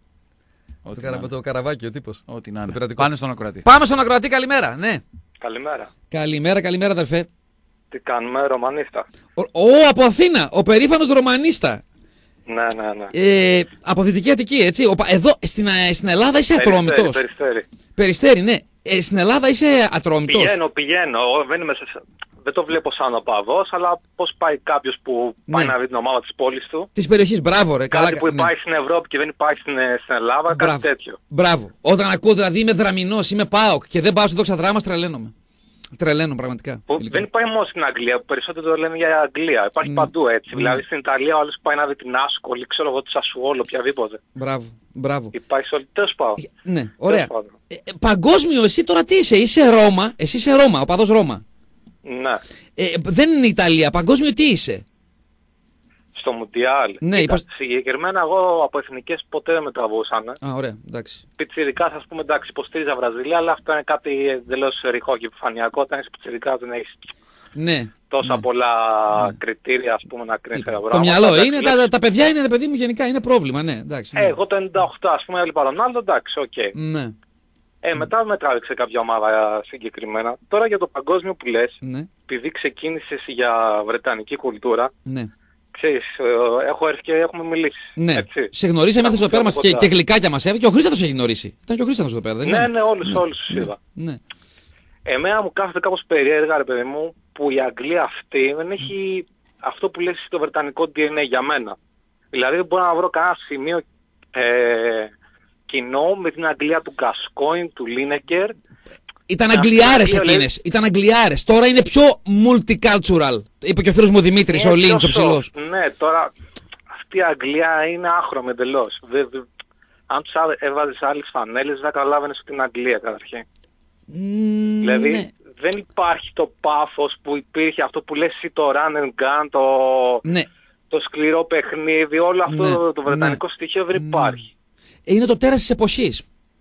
Το, καρα... το καραβάκι ο τύπος. Ό,τι να είναι. Πάνε στον ακροατή. Πάμε στον ακροατή, καλημέρα. Ναι. Καλημέρα. Καλημέρα, καλημέρα, αδερφέ. Τι κάνουμε, Ρωμανίστα. Ο, ο από Αθήνα, ο περήφανος Ρωμανίστα. Ναι, ναι, ναι. Ε, από Δυτική Αττική, έτσι. Ο, εδώ στην, στην Ελλάδα είσαι ατρόμητος. Περιστέρι. Περιστέρι, ναι. Ε, στην Ελλάδα είσαι ατρόμητος. Πηγαίνω, πηγαίνω. Δεν, είμαι σε... δεν το βλέπω σαν οπαδός, αλλά πώς πάει κάποιος που πάει ναι. να δει την ομάδα της πόλης του. Της περιοχής, μπράβο ρε. Κάτι καλά, που υπάρχει ναι. στην Ευρώπη και δεν υπάρχει στην, στην Ελλάδα, μπράβο. κάτι τέτοιο. Μπράβο. Όταν ακούω δηλαδή είμαι δραμηνός, είμαι ΠΑΟΚ και δεν πάω στο Δόξα Δράμας, τρελαίνομαι. Τρελαίνω πραγματικά. Που δεν υπάρχει μόνο στην Αγγλία, που περισσότερο το λένε για Αγγλία. Υπάρχει mm. παντού έτσι. Mm. Δηλαδή στην Ιταλία ο άλλος πάει να δει την Άσκολη, ξέρω εγώ, τη Σασουόλο, οποιαδήποτε. Μπράβο, μπράβο. Υπάρχει σε όλη, τέλος πάντων. Ναι, ωραία. Ε, ε, παγκόσμιο, εσύ τώρα τι είσαι, είσαι Ρώμα, εσύ είσαι Ρώμα, ο παδός Ρώμα. Ναι. Ε, δεν είναι Ιταλία, παγκόσμιο τι είσαι? Στο Μουντιάλ. Ναι, είπα... Συγκεκριμένα εγώ από εθνικές ποτέ δεν με τραβούσαν. Α, ωραία, εντάξει. Πιτσιρικά ας πούμε, εντάξει, υποστήριζα Βραζιλία, αλλά αυτό είναι κάτι εντελώς ρηχό και επιφανειακό. Όταν είσαι πιτσιρικά δεν έχεις ναι, τόσα ναι. πολλά ναι. κριτήρια, ας πούμε, να κρίνεις ένα πράγμα. Το μυαλό είναι, τα, τα, τα παιδιά είναι, ρε παιδί μου, γενικά είναι πρόβλημα, ναι, εντάξει. Ναι. Ε, εγώ το ενενήντα οκτώ, ας πούμε, έλειπα τον άλλο, εντάξει, οκ. Okay. Ναι. Ε, μετά με τράβηξε κάποια ομάδα συγκεκριμένα. Τώρα για το παγκόσμιο που λες, ναι. επειδή ξεκίνησες για βρετανική κουλτούρα, ναι. ξέρεις, έχω έρθει και έχουμε μιλήσει. Ναι. Έτσι. Σε γνωρίσαμε εδώ πέρα μας και, και γλυκάκια μας έβγαινε και ο Χρήστος έχει γνωρίσει. Ήταν και ο Χρήστος εδώ πέρα, δεν είναι? Ναι, ναι, όλους, ναι. όλους τους ναι. είδα. Ναι. Εμένα μου κάθεται κάπως περίεργα, ρε παιδί μου, που η Αγγλία αυτή δεν έχει αυτό που λες στο βρετανικό ντι εν έι για μένα. Δηλαδή δεν μπορώ να βρω κανένα σημείο ε, κοινό με την Αγγλία του Γκασκόιν, του Λίνεκερ. Ήταν Αγγλιάρες εκείνες, ήταν Αγγλιάρες. Τώρα είναι πιο multicultural. Είπε και ο φίλος μου Δημήτρης, ο Λίντς, ο ψηλός. Ναι, τώρα αυτή η Αγγλία είναι άχρωμη εντελώς. Αν τους έβαζες άλλες φανέλες δεν καταλάβαινες ότι είναι Αγγλία καταρχήν. Mm, δηλαδή ναι. δεν υπάρχει το πάθος που υπήρχε, αυτό που λες εσύ το run and gun, το, ναι. το σκληρό παιχνίδι, όλο αυτό ναι. το βρετανικό ναι. στοιχείο δεν υπάρχει. Είναι το τέρας της εποχής.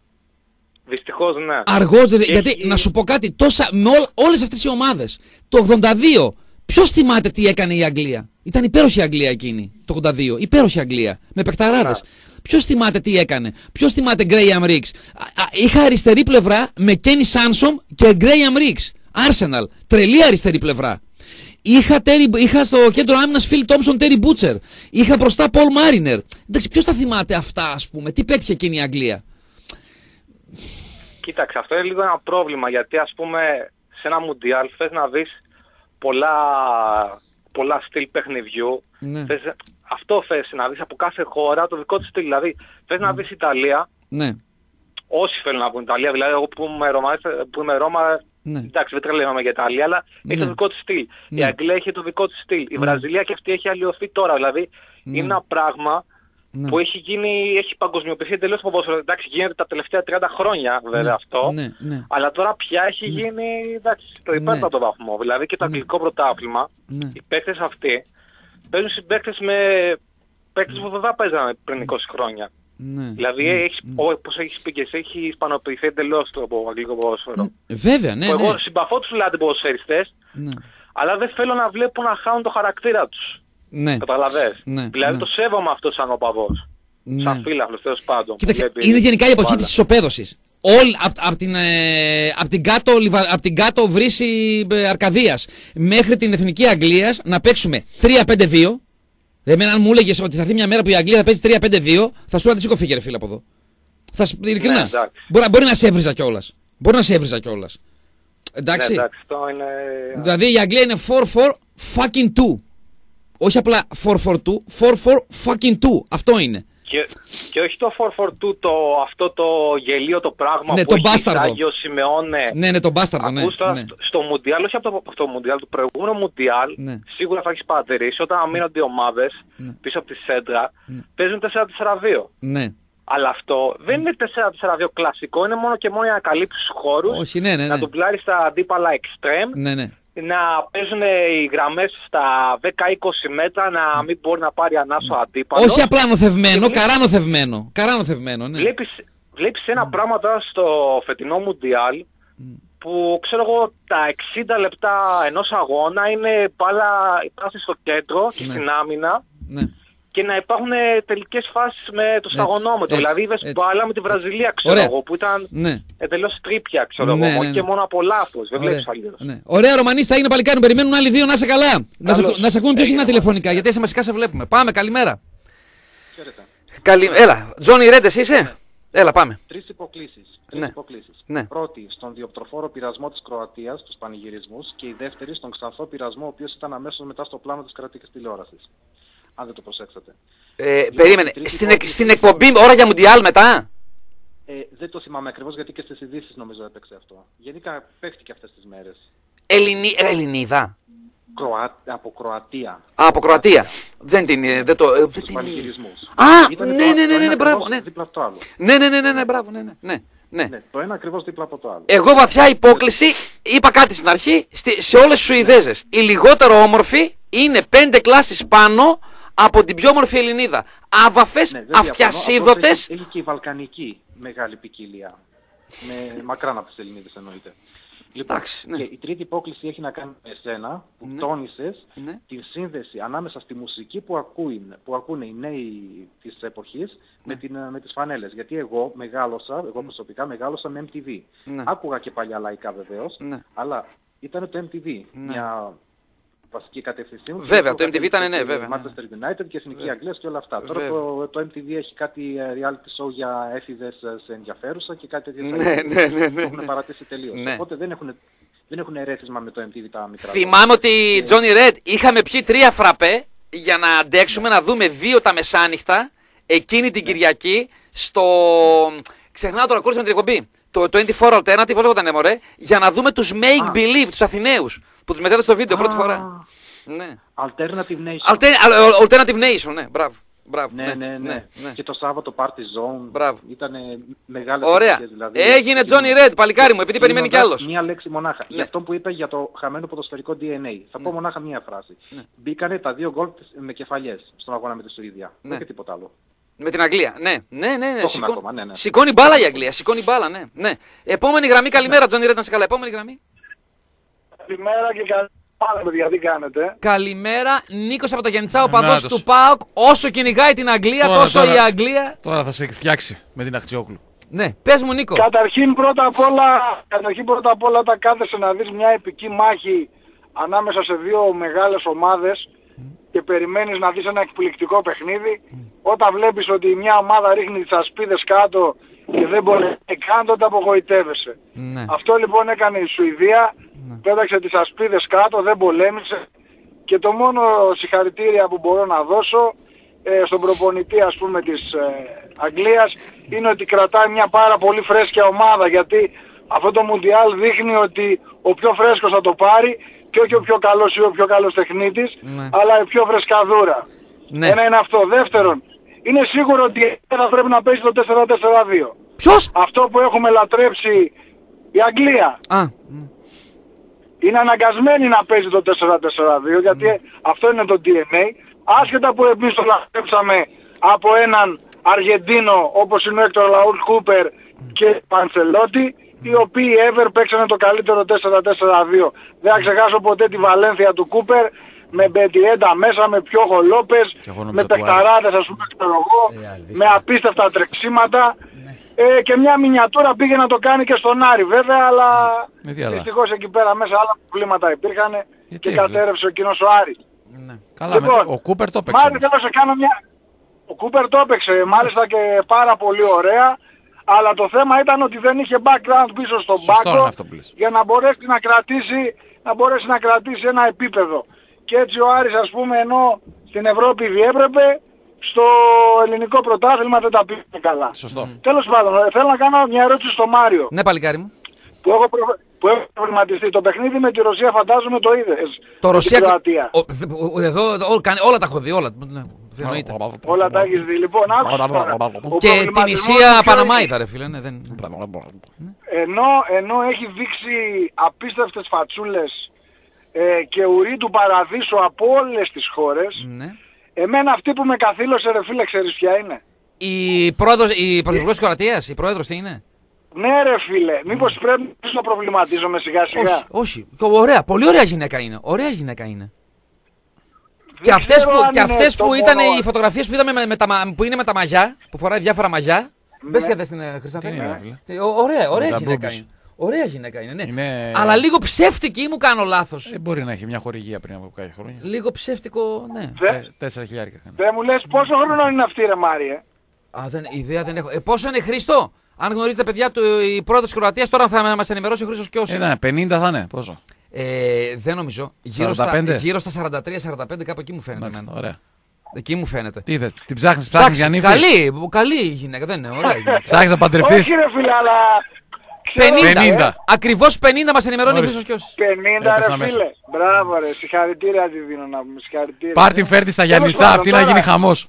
Δυστυχώς ναι. Αργός, και γιατί έχει... να σου πω κάτι, τόσα, με ό, όλες αυτές οι ομάδες, το ογδόντα δύο, ποιος θυμάται τι έκανε η Αγγλία? Ήταν υπέροχη η Αγγλία εκείνη, το ογδόντα δύο, υπέροχη η Αγγλία, με παικταράδες. Ναι. Ποιος θυμάται τι έκανε? Ποιος θυμάται Graham Riggs? Είχα αριστερή πλευρά με Kenny Sansom και Graham Riggs. Arsenal. Τρελή αριστερή πλευρά. Είχα, Terry, είχα στο κέντρο άμυνας Phil Thompson, Terry Butcher. Είχα μπροστά Paul Mariner. Εντάξει, ποιος θα θυμάται αυτά, ας πούμε? Τι πέτυχε εκείνη η Αγγλία? Κοίταξε, αυτό είναι λίγο ένα πρόβλημα, γιατί ας πούμε σε ένα Μουντιάλ θες να δεις πολλά, πολλά στυλ παιχνιδιού. Ναι. Θες, αυτό θες να δεις από κάθε χώρα το δικό της στυλ. Δηλαδή θες να δεις Ιταλία. Ναι. Όσοι θέλουν να πούν Ιταλία, δηλαδή εγώ που είμαι Ρώμα, που είμαι Ρώμα ναι. εντάξει δεν τρελαίνομαι για Ιταλία, αλλά ναι. έχει το δικό της στυλ. Ναι. Η Αγγλία έχει το δικό της στυλ. Η ναι. Βραζιλία και αυτή έχει αλλοιωθεί τώρα. Δηλαδή ναι. είναι ένα πράγμα ναι. που έχει γίνει, έχει παγκοσμιοποιηθεί εντελώς το ποδόσφαιρο. Εντάξει, γίνεται τα τελευταία τριάντα χρόνια βέβαια ναι. αυτό. Ναι. Ναι. Αλλά τώρα πια έχει ναι. γίνει εντάξει, στο υπέρτατο ναι. βαθμό. Δηλαδή και το αγγλικό ναι. πρωτάθλημα, ναι. οι παίκτες αυτοί παίζουν συμπαίκτες με παίκτες που δεν παίζανε πριν είκοσι χρόνια. Ναι. Δηλαδή, ναι. έχεις, όπως έχεις πει και εσύ, έχει ισπανοποιηθεί εντελώς το αγγλικό ποδόσφαιρο. Βέβαια, ναι. Εγώ ναι. συμπαθώ τους λάντι ποδοσφαιριστές, ναι. αλλά δεν θέλω να βλέπω να χάνουν το χαρακτήρα τους. Ναι. Καταλαβες. Ναι. Δηλαδή ναι. το σέβομαι αυτό σαν οπαδός. Ναι. Σαν φίλαθλος τέλος πάντων. Κοίταξε, είναι γενικά η εποχή της ισοπαίδωσης. Όλη από απ την, ε, απ την, κάτω, απ την κάτω βρύση ε, Αρκαδίας μέχρι την Εθνική Αγγλίας να παίξουμε τρία πέντε δύο. Εμένα αν μου έλεγες ότι θα έρθει μια μέρα που η Αγγλία θα παίζει τρία πέντε δύο, θα σου έλεγα σήκω φύγε ρε φίλε από εδώ. Θα, ειλικρινά. Ναι, μπορεί, μπορεί να σε έβριζα κιόλας. Μπορεί να σε έβριζα κιόλας. Εντάξει. Ναι, εντάξει, το είναι... Δηλαδή η Αγγλία είναι φορ φορ fucking two. Όχι απλά φορ φορ two, φορ φορ fucking two. Αυτό είναι. Και, και όχι το φορ φορ two, το, αυτό το γελίο το πράγμα ναι, που έχει εισάγει ο Σιμεώνε. Ναι, ναι, τον μπάσταρδο, ναι. Τώρα, ναι. στο Μουντιάλ, όχι από το, το Μουντιάλ, το προηγούμενο Μουντιάλ, ναι. σίγουρα θα έχεις παρατηρήσει, όταν αμήνονται οι ομάδες ναι. πίσω από τη σέντρα, ναι. παίζουν τέσσερα τέσσερα δύο. Ναι. Αλλά αυτό δεν είναι τέσσερα τέσσερα δύο κλασικό, είναι μόνο και μόνο για να καλύψεις χώρους, όχι, ναι, ναι, ναι. να ντουμπλάρεις τα αντίπαλα extreme ναι, ναι. να παίζουν οι γραμμές στα δέκα είκοσι μέτρα, να μην μπορεί να πάρει ανάσο αντίπαλος. Όχι απλά νοθευμένο, καρά νοθευμένο. Καρά νοθευμένο, ναι. Βλέπεις, βλέπεις ένα mm. πράγμα τώρα στο φετινό Μουντιάλ mm. που ξέρω εγώ τα εξήντα λεπτά ενός αγώνα είναι μπάλα υπάρχει στο κέντρο και ναι. στην άμυνα ναι. και να υπάρχουν τελικές φάσεις με το σταγονόμετρο. Δηλαδή είδες μπάλα με τη Βραζιλία ξέρω εγώ που ήταν ναι. εντελώς τρίπια ξέρω ναι, εγώ ναι, ναι. και μόνο από λάθος. Δεν βλέπεις αλλιώς. Ναι. Ωραία Ρωμανίστα, είναι παλικάρι, περιμένουν άλλοι δύο να είσαι καλά. Να σε, να σε ακούνε πιο συχνά τηλεφωνικά γιατί εσύ βασικά σε βλέπουμε. Πάμε, καλημέρα. Καλη... Έλα, Τζόνι Ρέντ εσύ είσαι. Ναι. Έλα πάμε. Τρεις υποκλήσεις. Τρεις ναι. υποκλήσεις. Ναι. Πρώτη, στον διοπτροφόρο πειρασμό της Κροατίας, τους πανηγυρισμούς, και η δεύτερη, στον ξανθό πειρασμό, ο οποίος ήταν αμέσως μετά στο πλάνο της κρατικής τηλεόρασης. Αν δεν το προσέξατε. Ε, λοιπόν, περίμενε, στην, εκ, στην εκπομπή ώρα για Μουντιάλ μετά. Ε, δεν το θυμάμαι ακριβώς γιατί και στις ειδήσεις νομίζω έπαιξε αυτό. Γενικά παίχτηκε αυτές τις μέρες. Ελληνι... Ελληνίδα. Κροα... Από Κροατία. Α, από Κροατία. Δεν την... Δεν το... Τους πανηγυρισμούς. Α, ναι, ναι, ναι, ναι, ναι, μπράβο. Ναι. Δίπλα από το άλλο. Ναι, ναι, ναι, ναι, ναι, μπράβο, ναι, ναι, ναι. Ναι. Ναι, το ένα ακριβώς δίπλα από το άλλο. Εγώ βαθιά υπόκληση, είπα κάτι στην αρχή, σε όλες τις Σουηδέζες. Η λιγότερο όμορφη είναι πέντε κλάσεις πάνω από την πιο όμορφη Ελληνίδα. Άβαφες, ναι, αυτιασίδωτες. Έχει, έχει και η βαλκανική μεγάλη ποικιλία. Με μακράν από τις Ελληνίδες εννοείται. Λοιπόν, Άξι, ναι. Και η τρίτη υπόκληση έχει να κάνει με εσένα που ναι. τόνισες ναι. την σύνδεση ανάμεσα στη μουσική που ακούουν, που ακούνε οι νέοι της εποχής ναι. με, την, με τις φανέλες. Γιατί εγώ μεγάλωσα, εγώ προσωπικά μεγάλωσα με εμ τι βι. Ναι. Άκουγα και παλιά λαϊκά βεβαίως, ναι. αλλά ήταν το εμ τι βι. Ναι. Μια βασική κατεύθυνσή μου. Βέβαια, το εμ τι βι ήταν ναι, βέβαια. Manchester United και Εθνική Αγγλίας και όλα αυτά. Βέβαια. Τώρα το, το εμ τι βι έχει κάτι reality show για έφηδες σε ενδιαφέρουσα και κάτι τέτοιο. Ναι, ναι, ναι, ναι. Το έχουν παρατήσει τελείως. Ναι. Οπότε δεν έχουν, δεν έχουν ερέθισμα με το εμ τι βι τα μικρά. Θυμάμαι ότι, Τζόνι Ρεντ, είχαμε πιει τρία φραπέ για να αντέξουμε να δούμε δύο τα μεσάνυχτα εκείνη την Κυριακή στο... Ξεχνάω τώρα, κόλλησα με την εκπομπή. Το είκοσι τέσσερα Alternative, όσο ήταν μωρέ, για να δούμε τους Make ah. Believe, τους Αθηναίους, που τους μετέδωσε στο βίντεο ah. πρώτη φορά. Ναι. Alternative Nation. Alter, Alternative Nation, ναι, μπράβο. Μπράβο, ναι, ναι, ναι, ναι, ναι. Και το Σάββατο Party Zone. Μπράβο. Ήταν μεγάλες ωραία. Δηλαδή. Έγινε Τζόνι Ρεντ, παλικάρι μου, επειδή περιμένει κι άλλος. Μία λέξη μονάχα. Ναι. Για αυτό που είπε για το χαμένο ποδοσφαιρικό ντι εν έι. Θα ναι. πω μονάχα μία φράση. Ναι. Μπήκανε τα δύο γκολ με κεφαλιές στον αγώνα με τη Σουηδία. Ναι. Δεν και τίποτα άλλο. Με την Αγγλία, ναι, ναι, ναι. ναι. Το Σηκώ... ακόμα, ναι, ναι. Σηκώνει μπάλα η Αγγλία, σηκώνει μπάλα, ναι. ναι. Επόμενη γραμμή, καλημέρα, Τζόνι Ρεντ, να σε καλά. Επόμενη γραμμή. Καλημέρα και καλημέρα. Πάλι, παιδιά, τι κάνετε. Καλημέρα, Νίκος από το Γεντσά, ο παδός του ΠΑΟΚ. Όσο κυνηγάει την Αγγλία, τώρα, τόσο τώρα, η Αγγλία. Τώρα θα σε φτιάξει με την Αχτσιόγλου. Ναι, πες μου Νίκο. Καταρχήν πρώτα απ' όλα, καταρχήν πρώτα απ' όλα όταν κάθεσαι να δεις μια επική μάχη ανάμεσα σε δύο μεγάλες ομάδες mm. και περιμένεις να δεις ένα εκπληκτικό παιχνίδι, mm. όταν βλέπεις ότι μια ομάδα ρίχνει τις ασπίδες κάτω και δεν μπορεί καν, τότε απογοητεύεσαι. Mm. Αυτό λοιπόν έκανε η Σουηδία. Ναι. Πέταξε τις ασπίδες κάτω, δεν πολέμησε και το μόνο συγχαρητήρια που μπορώ να δώσω ε, στον προπονητή ας πούμε της ε, Αγγλίας είναι ότι κρατάει μια πάρα πολύ φρέσκια ομάδα, γιατί αυτό το Μουντιάλ δείχνει ότι ο πιο φρέσκος θα το πάρει και όχι ο πιο καλός ή ο πιο καλός τεχνίτης, ναι. αλλά η πιο φρεσκαδούρα. Ναι. Ένα είναι αυτό. Δεύτερον, είναι σίγουρο ότι θα πρέπει να παίζει το τέσσερα τέσσερα δύο. Ποιος? Αυτό που έχουμε λατρέψει η Αγγλία. Α. Είναι αναγκασμένη να παίζει το τέσσερα τέσσερα δύο γιατί mm. αυτό είναι το ντι εν έι. Άσχετα που εμείς το λατρέψαμε από έναν Αργεντίνο όπως είναι ο Έκτορ Λαούλ Κούπερ και Παντσελότη, οι οποίοι ever παίξανε το καλύτερο τέσσερα τέσσερα δύο. Δεν θα ξεχάσω ποτέ τη Βαλένθια του Κούπερ με Μπεντιέντα μέσα, με Πιόχο Λόπες, με παικταράδες ας πούμε ξέρω εγώ, με απίστευτα τρεξίματα. Ε, και μια μινιατούρα πήγε να το κάνει και στον Άρη βέβαια, αλλά δυστυχώς εκεί πέρα μέσα άλλα προβλήματα υπήρχαν και κατέρευσε ο κοινός ο Άρης. Ναι. Καλά, λοιπόν, ο Κούπερ το έπαιξε. Μάλιστα θέλω να κάνω μια... Ο Κούπερ το έπαιξε, μάλιστα και πάρα πολύ ωραία, αλλά το θέμα ήταν ότι δεν είχε background πίσω στον πάγκο για να μπορέσει να κρατήσει, να μπορέσει να κρατήσει ένα επίπεδο. Και έτσι ο Άρης ας πούμε ενώ στην Ευρώπη διέπρεπε, στο ελληνικό πρωτάθλημα δεν τα πήγε καλά. Σωστό. Mm. Τέλος πάντων, θέλω να κάνω μια ερώτηση στο Μάριο. Ναι, παλικάρι μου. Που έχω, προ... που έχω προβληματιστεί. Το παιχνίδι με τη Ρωσία φαντάζομαι το είδες. Το Ρωσία... Ο... Εδώ, ό, όλα τα έχω δει, όλα. Εννοείται. Όλα τα έχεις δει. Λοιπόν, άκουσα. Και την Ισία Παναμάιδα, ρε φίλε. Ναι, δεν... ενώ, ενώ έχει δείξει απίστευτες φατσούλες ε, και ουρή του παραδείσου από όλες τις χώρες. Ναι. Εμένα αυτή που με καθήλωσε ρε φίλε, ξέρεις ποια είναι? Η πρόεδρος, η πρωθυπουργός της Κροατίας, η πρόεδρος τι είναι? Ναι ρε φίλε, μήπως πρέπει να προβληματίζομαι σιγά σιγά? Όχι, όχι. Ωραία, πολύ ωραία γυναίκα είναι. Ωραία γυναίκα είναι. Και αυτές που, και αυτές που ήταν μόνο... οι φωτογραφίες που, είδαμε με, με τα, που είναι με τα μαγιά, που φοράει διάφορα μαγιά. Ναι. Μπες και αυτές την Χρυσανθή. Ωραία, ωραία γυναίκα είναι. Ωραία γυναίκα είναι, ναι. Είναι... Αλλά λίγο ψεύτικη ή μου κάνω λάθος? Δεν μπορεί να έχει μια χορηγία πριν από κάποια χρόνια. Λίγο ψεύτικο, ναι. Τέσσερα χιλιάρικα. Δεν μου λες πόσο χρόνο είναι αυτή ρε Μάριε? Α, δεν, ιδέα δεν έχω. Ε, πόσο είναι Χρήστο? Αν γνωρίζετε παιδιά του, η πρόεδρος της Κροατίας, τώρα θα μας ενημερώσει ο Χρήστος και όσοι. Ε, πενήντα θα είναι, πόσο? Ε, δεν νομίζω. Γύρω στα, γύρω στα σαράντα τρία σαράντα πέντε, κάπου εκεί μου φαίνεται. Μάλιστα, ωραία. Εκεί μου φαίνεται. Τι είδε, την ψάχνεις, ψάχνεις για νύφη? Καλή, καλή γυναίκα, δεν είναι, ωραία. Ψάχνεις να παντρευτείς? Όχι ρε φίλε, αλλά... πενήντα. πενήντα. Ακριβώς πενήντα μας ενημερώνει ο Χρήστος και όσοι. πενήντα ρε φίλε. Μπράβο ρε, συγχαρητήρια τη δίνω να πούμε, συγχαρητήρια. Πάρ' την φέρνει στα Γιαννιτσά, αυτή να γίνει χαμός.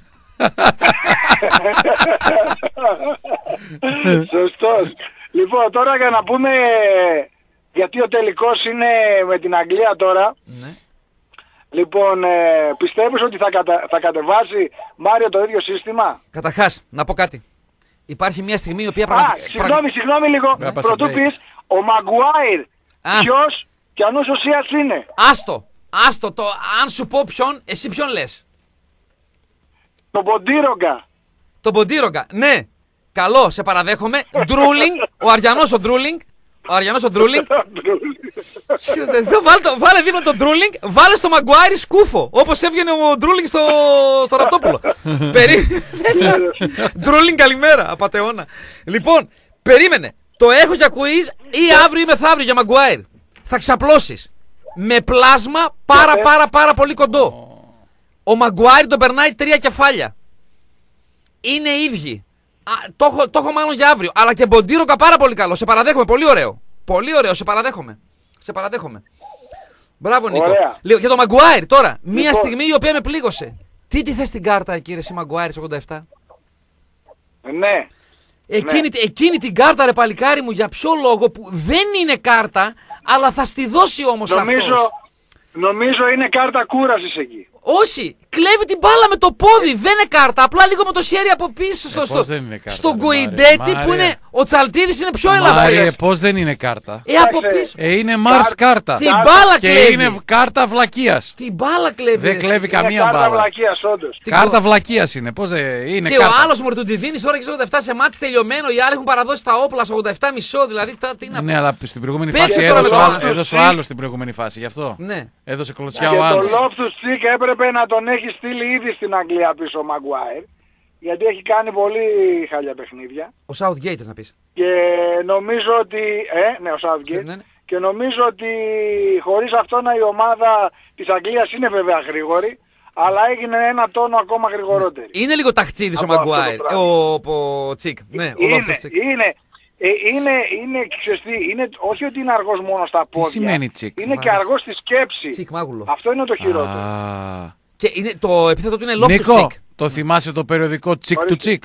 Σωστός. Λοιπόν, τώρα για να πούμε, γιατί ο τελικός είναι με την Αγγλία τώρα. Ναι. Λοιπόν, ε, πιστεύεις ότι θα, κατα... θα κατεβάσει Μάριο το ίδιο σύστημα? Καταρχάς, να πω κάτι. Υπάρχει μια στιγμή η οποία Α, πραγματικά... συγγνώμη, συγγνώμη λίγο. Πρωτού πεις, ο Μαγκουάιρ ποιος και ανούς ουσίας είναι? Άστο, άστο, το, αν σου πω ποιον, εσύ ποιον λες? Το Ποντίρογκα. Το Ποντίρογκα, ναι. Καλό, σε παραδέχομαι. Ντρούλινγκ, ο Αριανός ο Ντρούλινγκ. Ο Αριανός ο Ντρούλινγκ. Βάλε δίπλα τον Ντρούλινγκ, βάλε στο Μαγκουάιρ σκούφο. Όπως έβγαινε ο Ντρούλινγκ στο, στο Ραπτόπουλο. Ντρούλινγκ καλημέρα, απατεώνα. Λοιπόν, περίμενε. Το έχω για quiz ή αύριο ή μεθαύριο για Μαγκουάιρ. Θα ξαπλώσεις. Με πλάσμα πάρα πάρα πάρα πολύ κοντό. Ο Μαγκουάιρ τον περνάει τρία κεφάλια. Είναι ίδιοι. Α, το, έχω, το έχω μάλλον για αύριο. Αλλά και Μποντίρογκα πάρα πολύ καλό. Σε παραδέχομαι. Πολύ ωραίο. Πολύ ωραίο. Σε παραδέχομαι. Σε παραδέχομαι. Μπράβο Νίκο. Λέω, για το Μαγκουάιρ τώρα. Μία λοιπόν... στιγμή η οποία με πλήγωσε. Τι τι θες στην κάρτα κύριε εσύ Μαγκουάιρ ογδόντα επτά? Ναι. Εκείνη, ναι. εκείνη την κάρτα ρε παλικάρι μου, για ποιο λόγο που δεν είναι κάρτα, αλλά θα στη δώσει όμως νομίζω, αυτός. Νομίζω είναι κάρτα κούρασης εκεί. Όχι, κλέβει την μπάλα με το πόδι, δεν είναι κάρτα, απλά λίγο με το χέρι από πίσω. Ε, στο κάρτα, στον Γκουιντέτη που είναι, ο Τσαλτίδης είναι πιο ελαφρύς. Μάριε, πώς δεν είναι κάρτα? Ε, από πίσω. Ε, είναι Μάρς κάρτα. Την μπάλα και κλέβει. είναι κάρτα βλακείας. Την μπάλα κλέβει. Δεν κλέβει είναι καμία κάρτα μπάλα. Βλακείας, όντως. Κάρτα βλακείας είναι, πώς δεν είναι και κάρτα. ο άλλος μου του τη δίνει τώρα και στο ογδόντα επτά σε μάτς τελειωμένο, οι άλλοι έχουν παραδώσει τα όπλα στο ογδόντα επτά μισό, δηλαδή τι να. Ναι, αλλά στην προηγούμενη Πες φάση έδωσε ο άλλος στην προηγούμενη φάση, γι' αυτό. Ναι. Έδωσε κλωτσιά Και ο το άλλος. Loftus Cheek έπρεπε να τον έχει στείλει ήδη στην Αγγλία πίσω ο Μαγκουάιρ, γιατί έχει κάνει πολύ χάλια παιχνίδια. Ο Southgate θες να πεις. Και νομίζω ότι... Ε, ναι, ο Southgate. Ναι, ναι. Και νομίζω ότι χωρίς αυτό να η ομάδα της Αγγλίας είναι βέβαια γρήγορη, αλλά έγινε ένα τόνο ακόμα γρηγορότερη. Είναι λίγο ταχτσίδης ο Μαγκουάιρ, ο, ο Τσικ. Ναι, ο είναι, είναι, ε, είναι, είναι, ξεστή, είναι, όχι ότι είναι αργός μόνο στα πόδια. Τι σημαίνει τσικ? Είναι και αργός στη σκέψη. Τσικ, μάγουλο. Αυτό είναι το χειρότερο. Α, και είναι, το επίθετο του είναι Loftus Νίκο, Cheek. το θυμάσαι το περιοδικό τσικ του τσικ?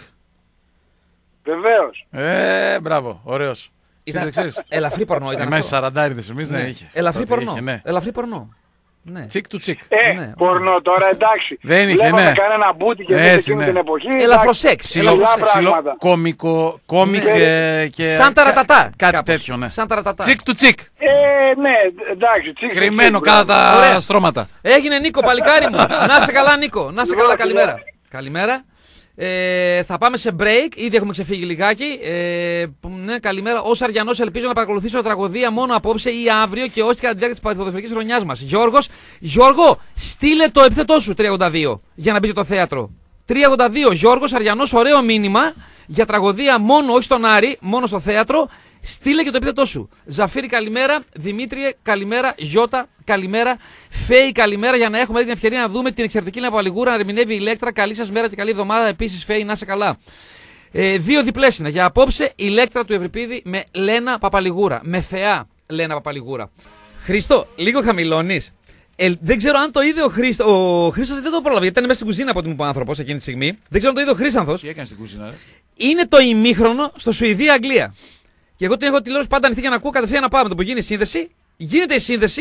Βεβαίως. Ε, μπράβο, ωραίος. Ήταν ελαφρύ πορνό ήταν Εμάς αυτό. σαραντάριδες εμείς Ναι. δεν είχε. Ελαφρύ Τότε πορνό. είχε, ναι. Ελαφρύ πορνό. Ναι. Τσικ του τσικ. Ε, Ναι. πορνό τώρα εντάξει. Δεν είχε, Βλέπαμε ναι. κανένα μπούτι και Έτσι, δεν εκείνη ναι. την εποχή. Ελαφροσέξ. Ψιλο, ελαφροσέξ. πράγματα. ψιλο, κομικό, κόμικ Ναι. ε, και... Σαν ταρατατά. Κάτι κάπως. τέτοιο, ναι. Σαν ταρατατά. Τσικ του τσικ. Ε, ναι, εντάξει. τσικ, Κρυμμένο τσικ, κάτω μπράβο. τα Ωραία. στρώματα. Έγινε Νίκο, παλικάρι μου. Να σε καλά, Νίκο. Να σε Λοιπόν, καλά, καλημέρα. φιλιά. Καλημέρα. Ε, θα πάμε σε break. Ήδη έχουμε ξεφύγει λιγάκι. Ε, που, ναι, καλημέρα. Ως Αριανός ελπίζω να παρακολουθήσω τραγωδία μόνο απόψε ή αύριο και όχι κατά τη διάρκεια της ποδοσφαιρικής χρονιάς μας. Γιώργος, Γιώργο, στείλε το επίθετό σου τρία ογδόντα δύο για να μπει στο θέατρο. τρία ογδόντα δύο Γιώργος Αριανός, ωραίο μήνυμα για τραγωδία μόνο, όχι στον Άρη, μόνο στο θέατρο. Στείλε και το επίθετό σου. Ζαφύρι, καλημέρα. Δημήτριε, καλημέρα. Γιώτα, καλημέρα. Φέη, καλημέρα. Για να έχουμε την ευκαιρία να δούμε την εξαιρετική Παπαλιγούρα να ερμηνεύει η Ηλέκτρα. Καλή σας μέρα και καλή εβδομάδα. Επίσης, Φέη, να είσαι καλά. Ε, δύο διπλές είναι. Για απόψε, η Ηλέκτρα του Ευρυπίδη με Λένα Παπαλιγούρα. Με θεά Λένα Παπαλιγούρα. Χρήστο, λίγο χαμηλώνεις. Ε, δεν ξέρω αν το είδε ο Χρήστο. Ο Χρήστος δεν το πρόλαβε γιατί ήταν μέσα στην κουζίνα από ό,τι μου είπε ο άνθρωπος εκείνη τη στιγμή. Δεν ξέρω αν το είδε ο Χρήστανθος. Τι έκανε στην κουζίνα, ρε? Είναι το ημίχρονο στο Σουηδία-Αγγλία. Και εγώ την έχω τηλεόραση πάντα ανοιχτή για να ακούω κατευθείαν να πάω με το που γίνει η σύνδεση. Γίνεται η σύνδεση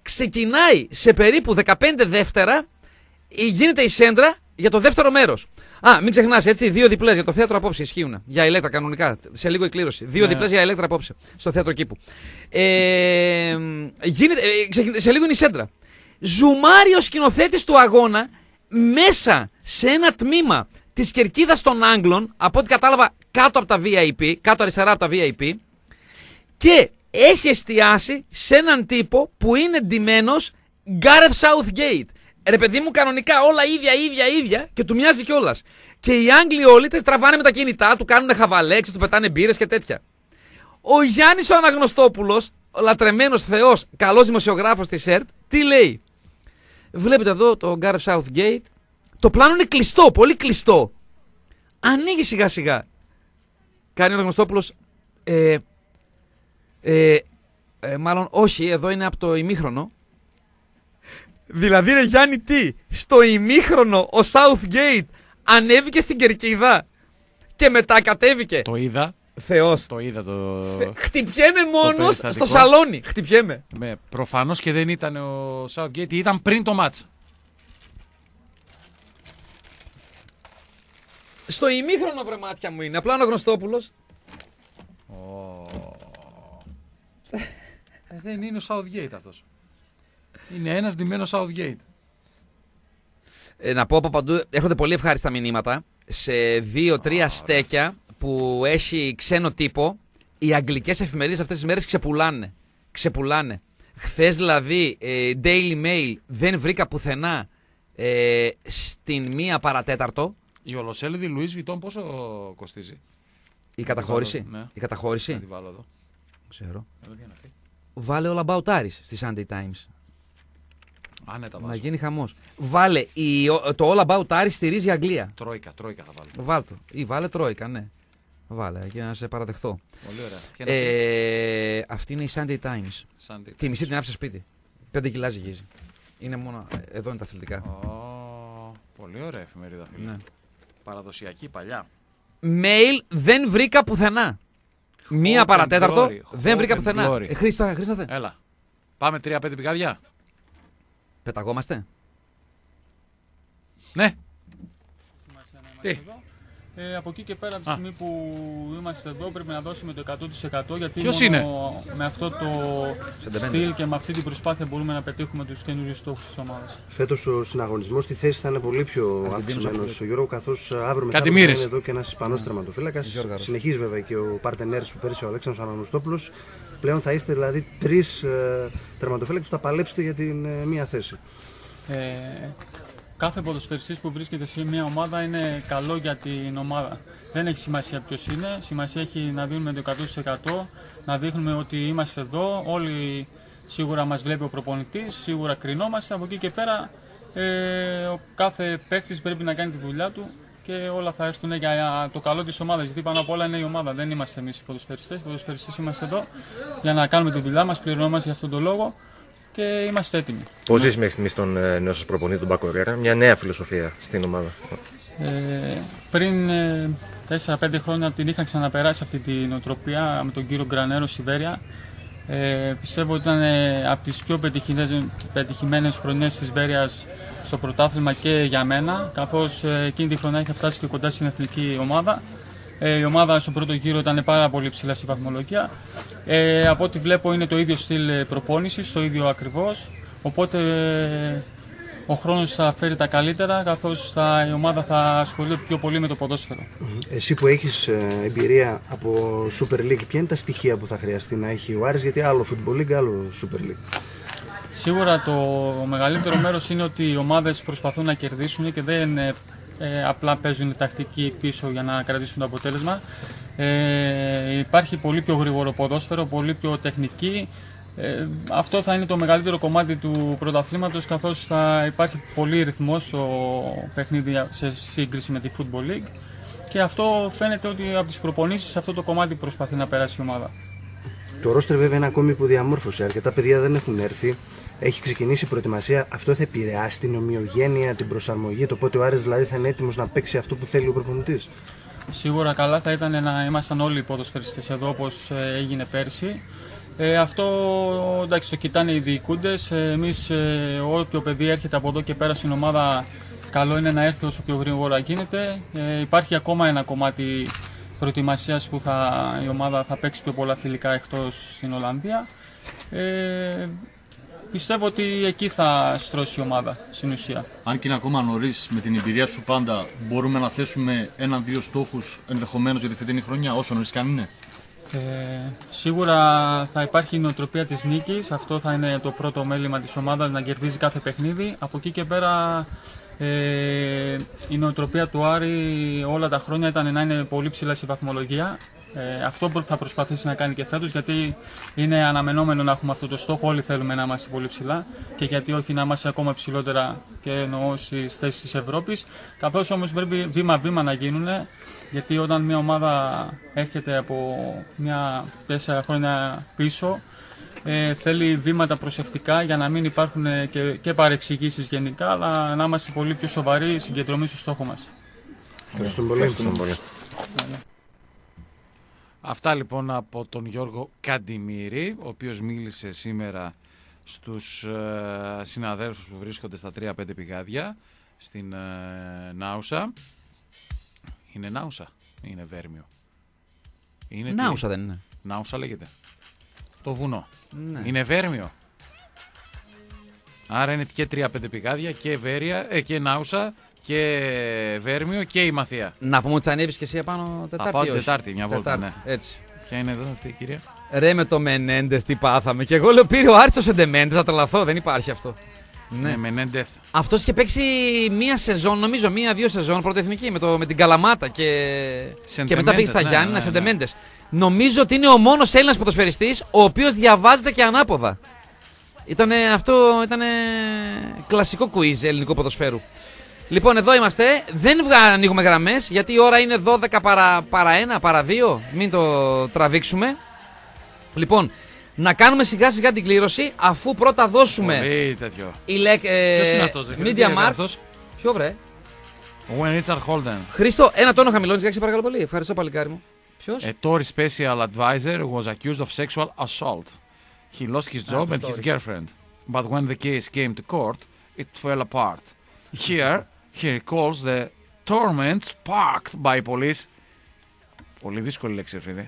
ξεκινάει σε περίπου δεκαπέντε δεύτερα, γίνεται η σέντρα για το δεύτερο μέρος. Α, μην ξεχνάς, έτσι, δύο διπλές για το θέατρο απόψε ισχύουν. Για Ηλέκτρα κανονικά, σε λίγο η κλήρωση. Δύο ναι. διπλές για Ηλέκτρα απόψε, στο θέατρο κήπου. Ε, γίνεται, ε, σε λίγο είναι η σέντρα. Ζουμάρει ο σκηνοθέτης του αγώνα μέσα σε ένα τμήμα της κερκίδας των Άγγλων, από ό,τι κατάλαβα κάτω από τα βι άι πι, κάτω αριστερά από τα βι άι πι, και έχει εστιάσει σε έναν τύπο που είναι ντυμένος Gareth Southgate. Ρε παιδί μου, κανονικά όλα ίδια, ίδια, ίδια και του μοιάζει κιόλας. Και οι Άγγλοι όλοι τραβάνε με τα κινητά, του κάνουν χαβαλέξι, του πετάνε μπύρες και τέτοια. Ο Γιάννης ο Αναγνωστόπουλος, ο λατρεμένος θεός, καλός δημοσιογράφος της ΕΡΤ, τι λέει? Βλέπετε εδώ το Gareth Southgate. Το πλάνο είναι κλειστό, πολύ κλειστό. Ανοίγει σιγά σιγά. Κάνει ο Αναγνωστόπουλος. Ε, ε, ε, μάλλον όχι, εδώ είναι από το ημίχρονο. Δηλαδή ρε Γιάννη, τι? Στο ημίχρονο ο Southgate ανέβηκε στην κερκίδα και μετά κατέβηκε. Το είδα. Θεός. Το είδα το... Θε... Χτυπιέμαι μόνος στο σαλόνι. Χτυπιέμαι. Με, προφανώς και δεν ήταν ο Southgate, ήταν πριν το μάτς. Στο ημίχρονο βρε μάτια μου είναι. Απλά ο Αναγνωστόπουλος. Oh. ε, δεν είναι ο Southgate αυτός. Είναι ένας ντυμένος Southgate. Ε, να πω από παντού, έρχονται πολύ ευχάριστα μηνύματα σε δύο-τρία oh, στέκια που έχει ξένο τύπο. Οι αγγλικές εφημερίδες αυτές τις μέρες ξεπουλάνε. Ξεπουλάνε. Χθες δηλαδή ε, Daily Mail δεν βρήκα πουθενά ε, στην μία παρατέταρτο. Η ολοσέλιδη Louis Vuitton πόσο κοστίζει? Η καταχώρηση. Ναι. Η καταχώρηση. Να τη βάλω εδώ. Ξέρω. Εδώ για να φύγει. Βάλε όλα about Aris στη Sunday Times. Α, ναι, τα βάζω. Να γίνει χαμός. Βάλε η, το All About Aris στηρίζει η Αγγλία. Τρόικα, τρόικα θα βάλω. Βάλ το. Ή βάλε τρόικα, ναι. Βάλε, για να σε παραδεχθώ. Πολύ ωραία. Ε, αυτή είναι η Sunday Times. Sunday Τη μισή την άφησα σπίτι. Πέντε κιλά ζυγίζει. Είναι μόνο. Εδώ είναι τα αθλητικά. Oh, πολύ ωραία εφημερίδα, φίλε. Ναι. Παραδοσιακή, παλιά. Mail δεν βρήκα πουθενά. Μία παρατέταρτο δεν βρήκα πουθενά. Ε, Χρήστα, Χρήστα. Έλα. Πάμε τρία πέντε πηγάδια. Πεταγόμαστε. Ναι. Τι. Ε, από εκεί και πέρα, από τη στιγμή που είμαστε εδώ, πρέπει να δώσουμε το εκατό τοις εκατό, γιατί Ποιος μόνο είναι? με αυτό το στυλ και με αυτή την προσπάθεια μπορούμε να πετύχουμε τους καινούριους στόχους της ομάδας. Φέτος ο συναγωνισμός στη θέση θα είναι πολύ πιο αυξημένος, Γιώργο, καθώς αύριο μετά θα είναι εδώ και ένας Ισπανός τερματοφύλακας. Συνεχίζει βέβαια και ο παρτενέρς του πέρυσι, ο Αλέξανδρος Αναγνωστόπουλος. Πλέον θα είστε δηλαδή τρεις ε, τερματοφύλακες που θα παλέψετε για την ε, μία θέση. Ε, Κάθε ποδοσφαιριστής που βρίσκεται σε μια ομάδα είναι καλό για την ομάδα. Δεν έχει σημασία ποιος είναι, σημασία έχει να δίνουμε το εκατό τοις εκατό, να δείχνουμε ότι είμαστε εδώ, όλοι σίγουρα μας βλέπει ο προπονητής, σίγουρα κρινόμαστε. Από εκεί και πέρα ε, ο κάθε παίκτης πρέπει να κάνει τη δουλειά του και όλα θα έρθουν για το καλό της ομάδας. Γιατί πάνω απ' όλα είναι η ομάδα, δεν είμαστε εμείς οι ποδοσφαιριστές. Οι ποδοσφαιριστές είμαστε εδώ για να κάνουμε τη δουλειά μας, πληρωνόμαστε για αυτόν τον λόγο. Και είμαστε έτοιμοι. Πώς ζεις μέχρι στιγμής τον ε, νέο σας προπονητή, τον Πάκο Ερέρα, μια νέα φιλοσοφία στην ομάδα? Ε, πριν ε, τέσσερα πέντε χρόνια την είχα ξαναπεράσει αυτή την νοοτροπία με τον κύριο Γκρανέρο στη Βέρεια. Ε, πιστεύω ότι ήταν ε, από τις πιο πετυχημένες χρονιές της Βέρειας στο πρωτάθλημα και για μένα, καθώς ε, εκείνη τη χρονιά είχε φτάσει και κοντά στην εθνική ομάδα. Ε, η ομάδα στον πρώτο γύρο ήταν πάρα πολύ ψηλά στη βαθμολογία. Ε, από ό,τι βλέπω είναι το ίδιο στυλ προπόνησης, το ίδιο ακριβώς. Οπότε ε, ο χρόνος θα φέρει τα καλύτερα, καθώς θα, η ομάδα θα ασχολείται πιο πολύ με το ποδόσφαιρο. Εσύ που έχεις ε, εμπειρία από Super League, ποια είναι τα στοιχεία που θα χρειαστεί να έχει ο Άρης, γιατί άλλο Football League, άλλο Super League? Σίγουρα το μεγαλύτερο μέρος είναι ότι οι ομάδες προσπαθούν να κερδίσουν και δεν ε, ε, απλά παίζουν τακτική πίσω για να κρατήσουν το αποτέλεσμα. Ε, υπάρχει πολύ πιο γρήγορο ποδόσφαιρο, πολύ πιο τεχνική. Ε, αυτό θα είναι το μεγαλύτερο κομμάτι του πρωταθλήματος, καθώς θα υπάρχει πολύ ρυθμός στο παιχνίδι σε σύγκριση με τη Football League, και αυτό φαίνεται ότι από τις προπονήσεις αυτό το κομμάτι προσπαθεί να περάσει η ομάδα. Το ρόστερ βέβαια είναι ακόμη που διαμόρφωσε, αρκετά παιδιά δεν έχουν έρθει, έχει ξεκινήσει η προετοιμασία. Αυτό θα επηρεάσει την ομοιογένεια, την προσαρμογή, το πότε ο Άρης δηλαδή θα είναι έτοιμος να παίξει αυτό που θέλει ο προπονητής? Σίγουρα καλά θα ήταν να ήμασταν όλοι οι ποδοσφαιριστές εδώ όπως έγινε πέρσι. Ε, αυτό εντάξει, το κοιτάνε οι διοικούντες. Ε, εμείς, ε, όποιο παιδί έρχεται από εδώ και πέρα στην ομάδα, καλό είναι να έρθει όσο πιο γρήγορα γίνεται. Ε, υπάρχει ακόμα ένα κομμάτι προετοιμασίας που θα, η ομάδα θα παίξει πιο πολλά φιλικά εκτός στην Ολλανδία. Ε, πιστεύω ότι εκεί θα στρώσει η ομάδα στην ουσία. Αν και είναι ακόμα νωρίς, με την εμπειρία σου πάντα, μπορούμε να θέσουμε έναν-δύο στόχους ενδεχομένως για τη φετινή χρονιά, όσο νωρίς και αν είναι. Ε, σίγουρα θα υπάρχει η νοοτροπία της νίκης, αυτό θα είναι το πρώτο μέλημα της ομάδας, να κερδίζει κάθε παιχνίδι. Από εκεί και πέρα ε, η νοοτροπία του Άρη όλα τα χρόνια ήταν να είναι πολύ ψηλά στη βαθμολογία. Ε, αυτό θα προσπαθήσει να κάνει και φέτος, γιατί είναι αναμενόμενο να έχουμε αυτό το στόχο. Όλοι θέλουμε να είμαστε πολύ ψηλά και γιατί όχι να είμαστε ακόμα ψηλότερα και εννοώ στις θέσεις της Ευρώπης. Καθώς όμως πρέπει βήμα-βήμα να γίνουν, γιατί όταν μια ομάδα έρχεται από μια τέσσερα χρόνια πίσω, ε, θέλει βήματα προσεκτικά για να μην υπάρχουν και, και παρεξηγήσεις γενικά, αλλά να είμαστε πολύ πιο σοβαροί, συγκεντρωμένοι στο στόχο μας. Ευχαριστούμε πολύ. Αυτά λοιπόν από τον Γιώργο Καντιμήρη, ο οποίος μίλησε σήμερα στους ε, συναδέλφους που βρίσκονται στα τρία πέντε πηγάδια στην ε, Νάουσα. Είναι Νάουσα ή είναι Βέρμιο? Είναι Νάουσα τι? δεν είναι? Νάουσα λέγεται. Το βουνό. Ναι. Είναι Βέρμιο. Άρα είναι και τρία πέντε πηγάδια και, Βέρεια, ε, και Νάουσα και Βέρμιο και η Μαθία. Να πούμε ότι θα ανέβεις και εσύ απάνω Τετάρτη? Θα πάω την Τετάρτη, μια βόλτα, Τετάρτη, ναι. έτσι. Ποια είναι εδώ αυτή η κυρία? Ρε με το Μενέντες τι πάθαμε. Και εγώ λέω πήρε ο Άρης ο Σεντεμέντες, θα τρελαθώ, δεν υπάρχει αυτό. Ναι, Μενέντεθ. Αυτός είχε παίξει μία σεζόν, νομίζω μία-δύο σεζόν πρωτοεθνική με, το, με την Καλαμάτα και, και μετά πήγε στα ναι, Γιάννηνα, ναι, ναι. Σεντεμέντες. Νομίζω ότι είναι ο μόνος Έλληνας ποδοσφαιριστής ο οποίος διαβάζεται και ανάποδα. Ήτανε, αυτό ήταν κλασικό quiz ελληνικού ποδοσφαίρου. Λοιπόν, εδώ είμαστε. Δεν ανοίγουμε γραμμές γιατί η ώρα είναι δώδεκα παρά, παρά ένα, παρά δύο. Μην το τραβήξουμε. Λοιπόν, να κάνουμε σιγά σιγά την κλήρωση αφού πρώτα δώσουμε. Πολύ τέτοιο. Ηλεκ, ε, Ποιος είναι αυτός, Media Markt. Ποιο βρε? Ο Richard Holden. Χρήστο, ένα τόνο χαμηλώνεις, για παρακαλώ πολύ. Ευχαριστώ παλικάρι μου. Ποιος? A Tory special advisor was accused of sexual assault. He lost his job and his girlfriend. But when the case came to court, it fell apart. Here, he recalls the torment sparked by police. Πολύ δύσκολη λέξη, φίλε.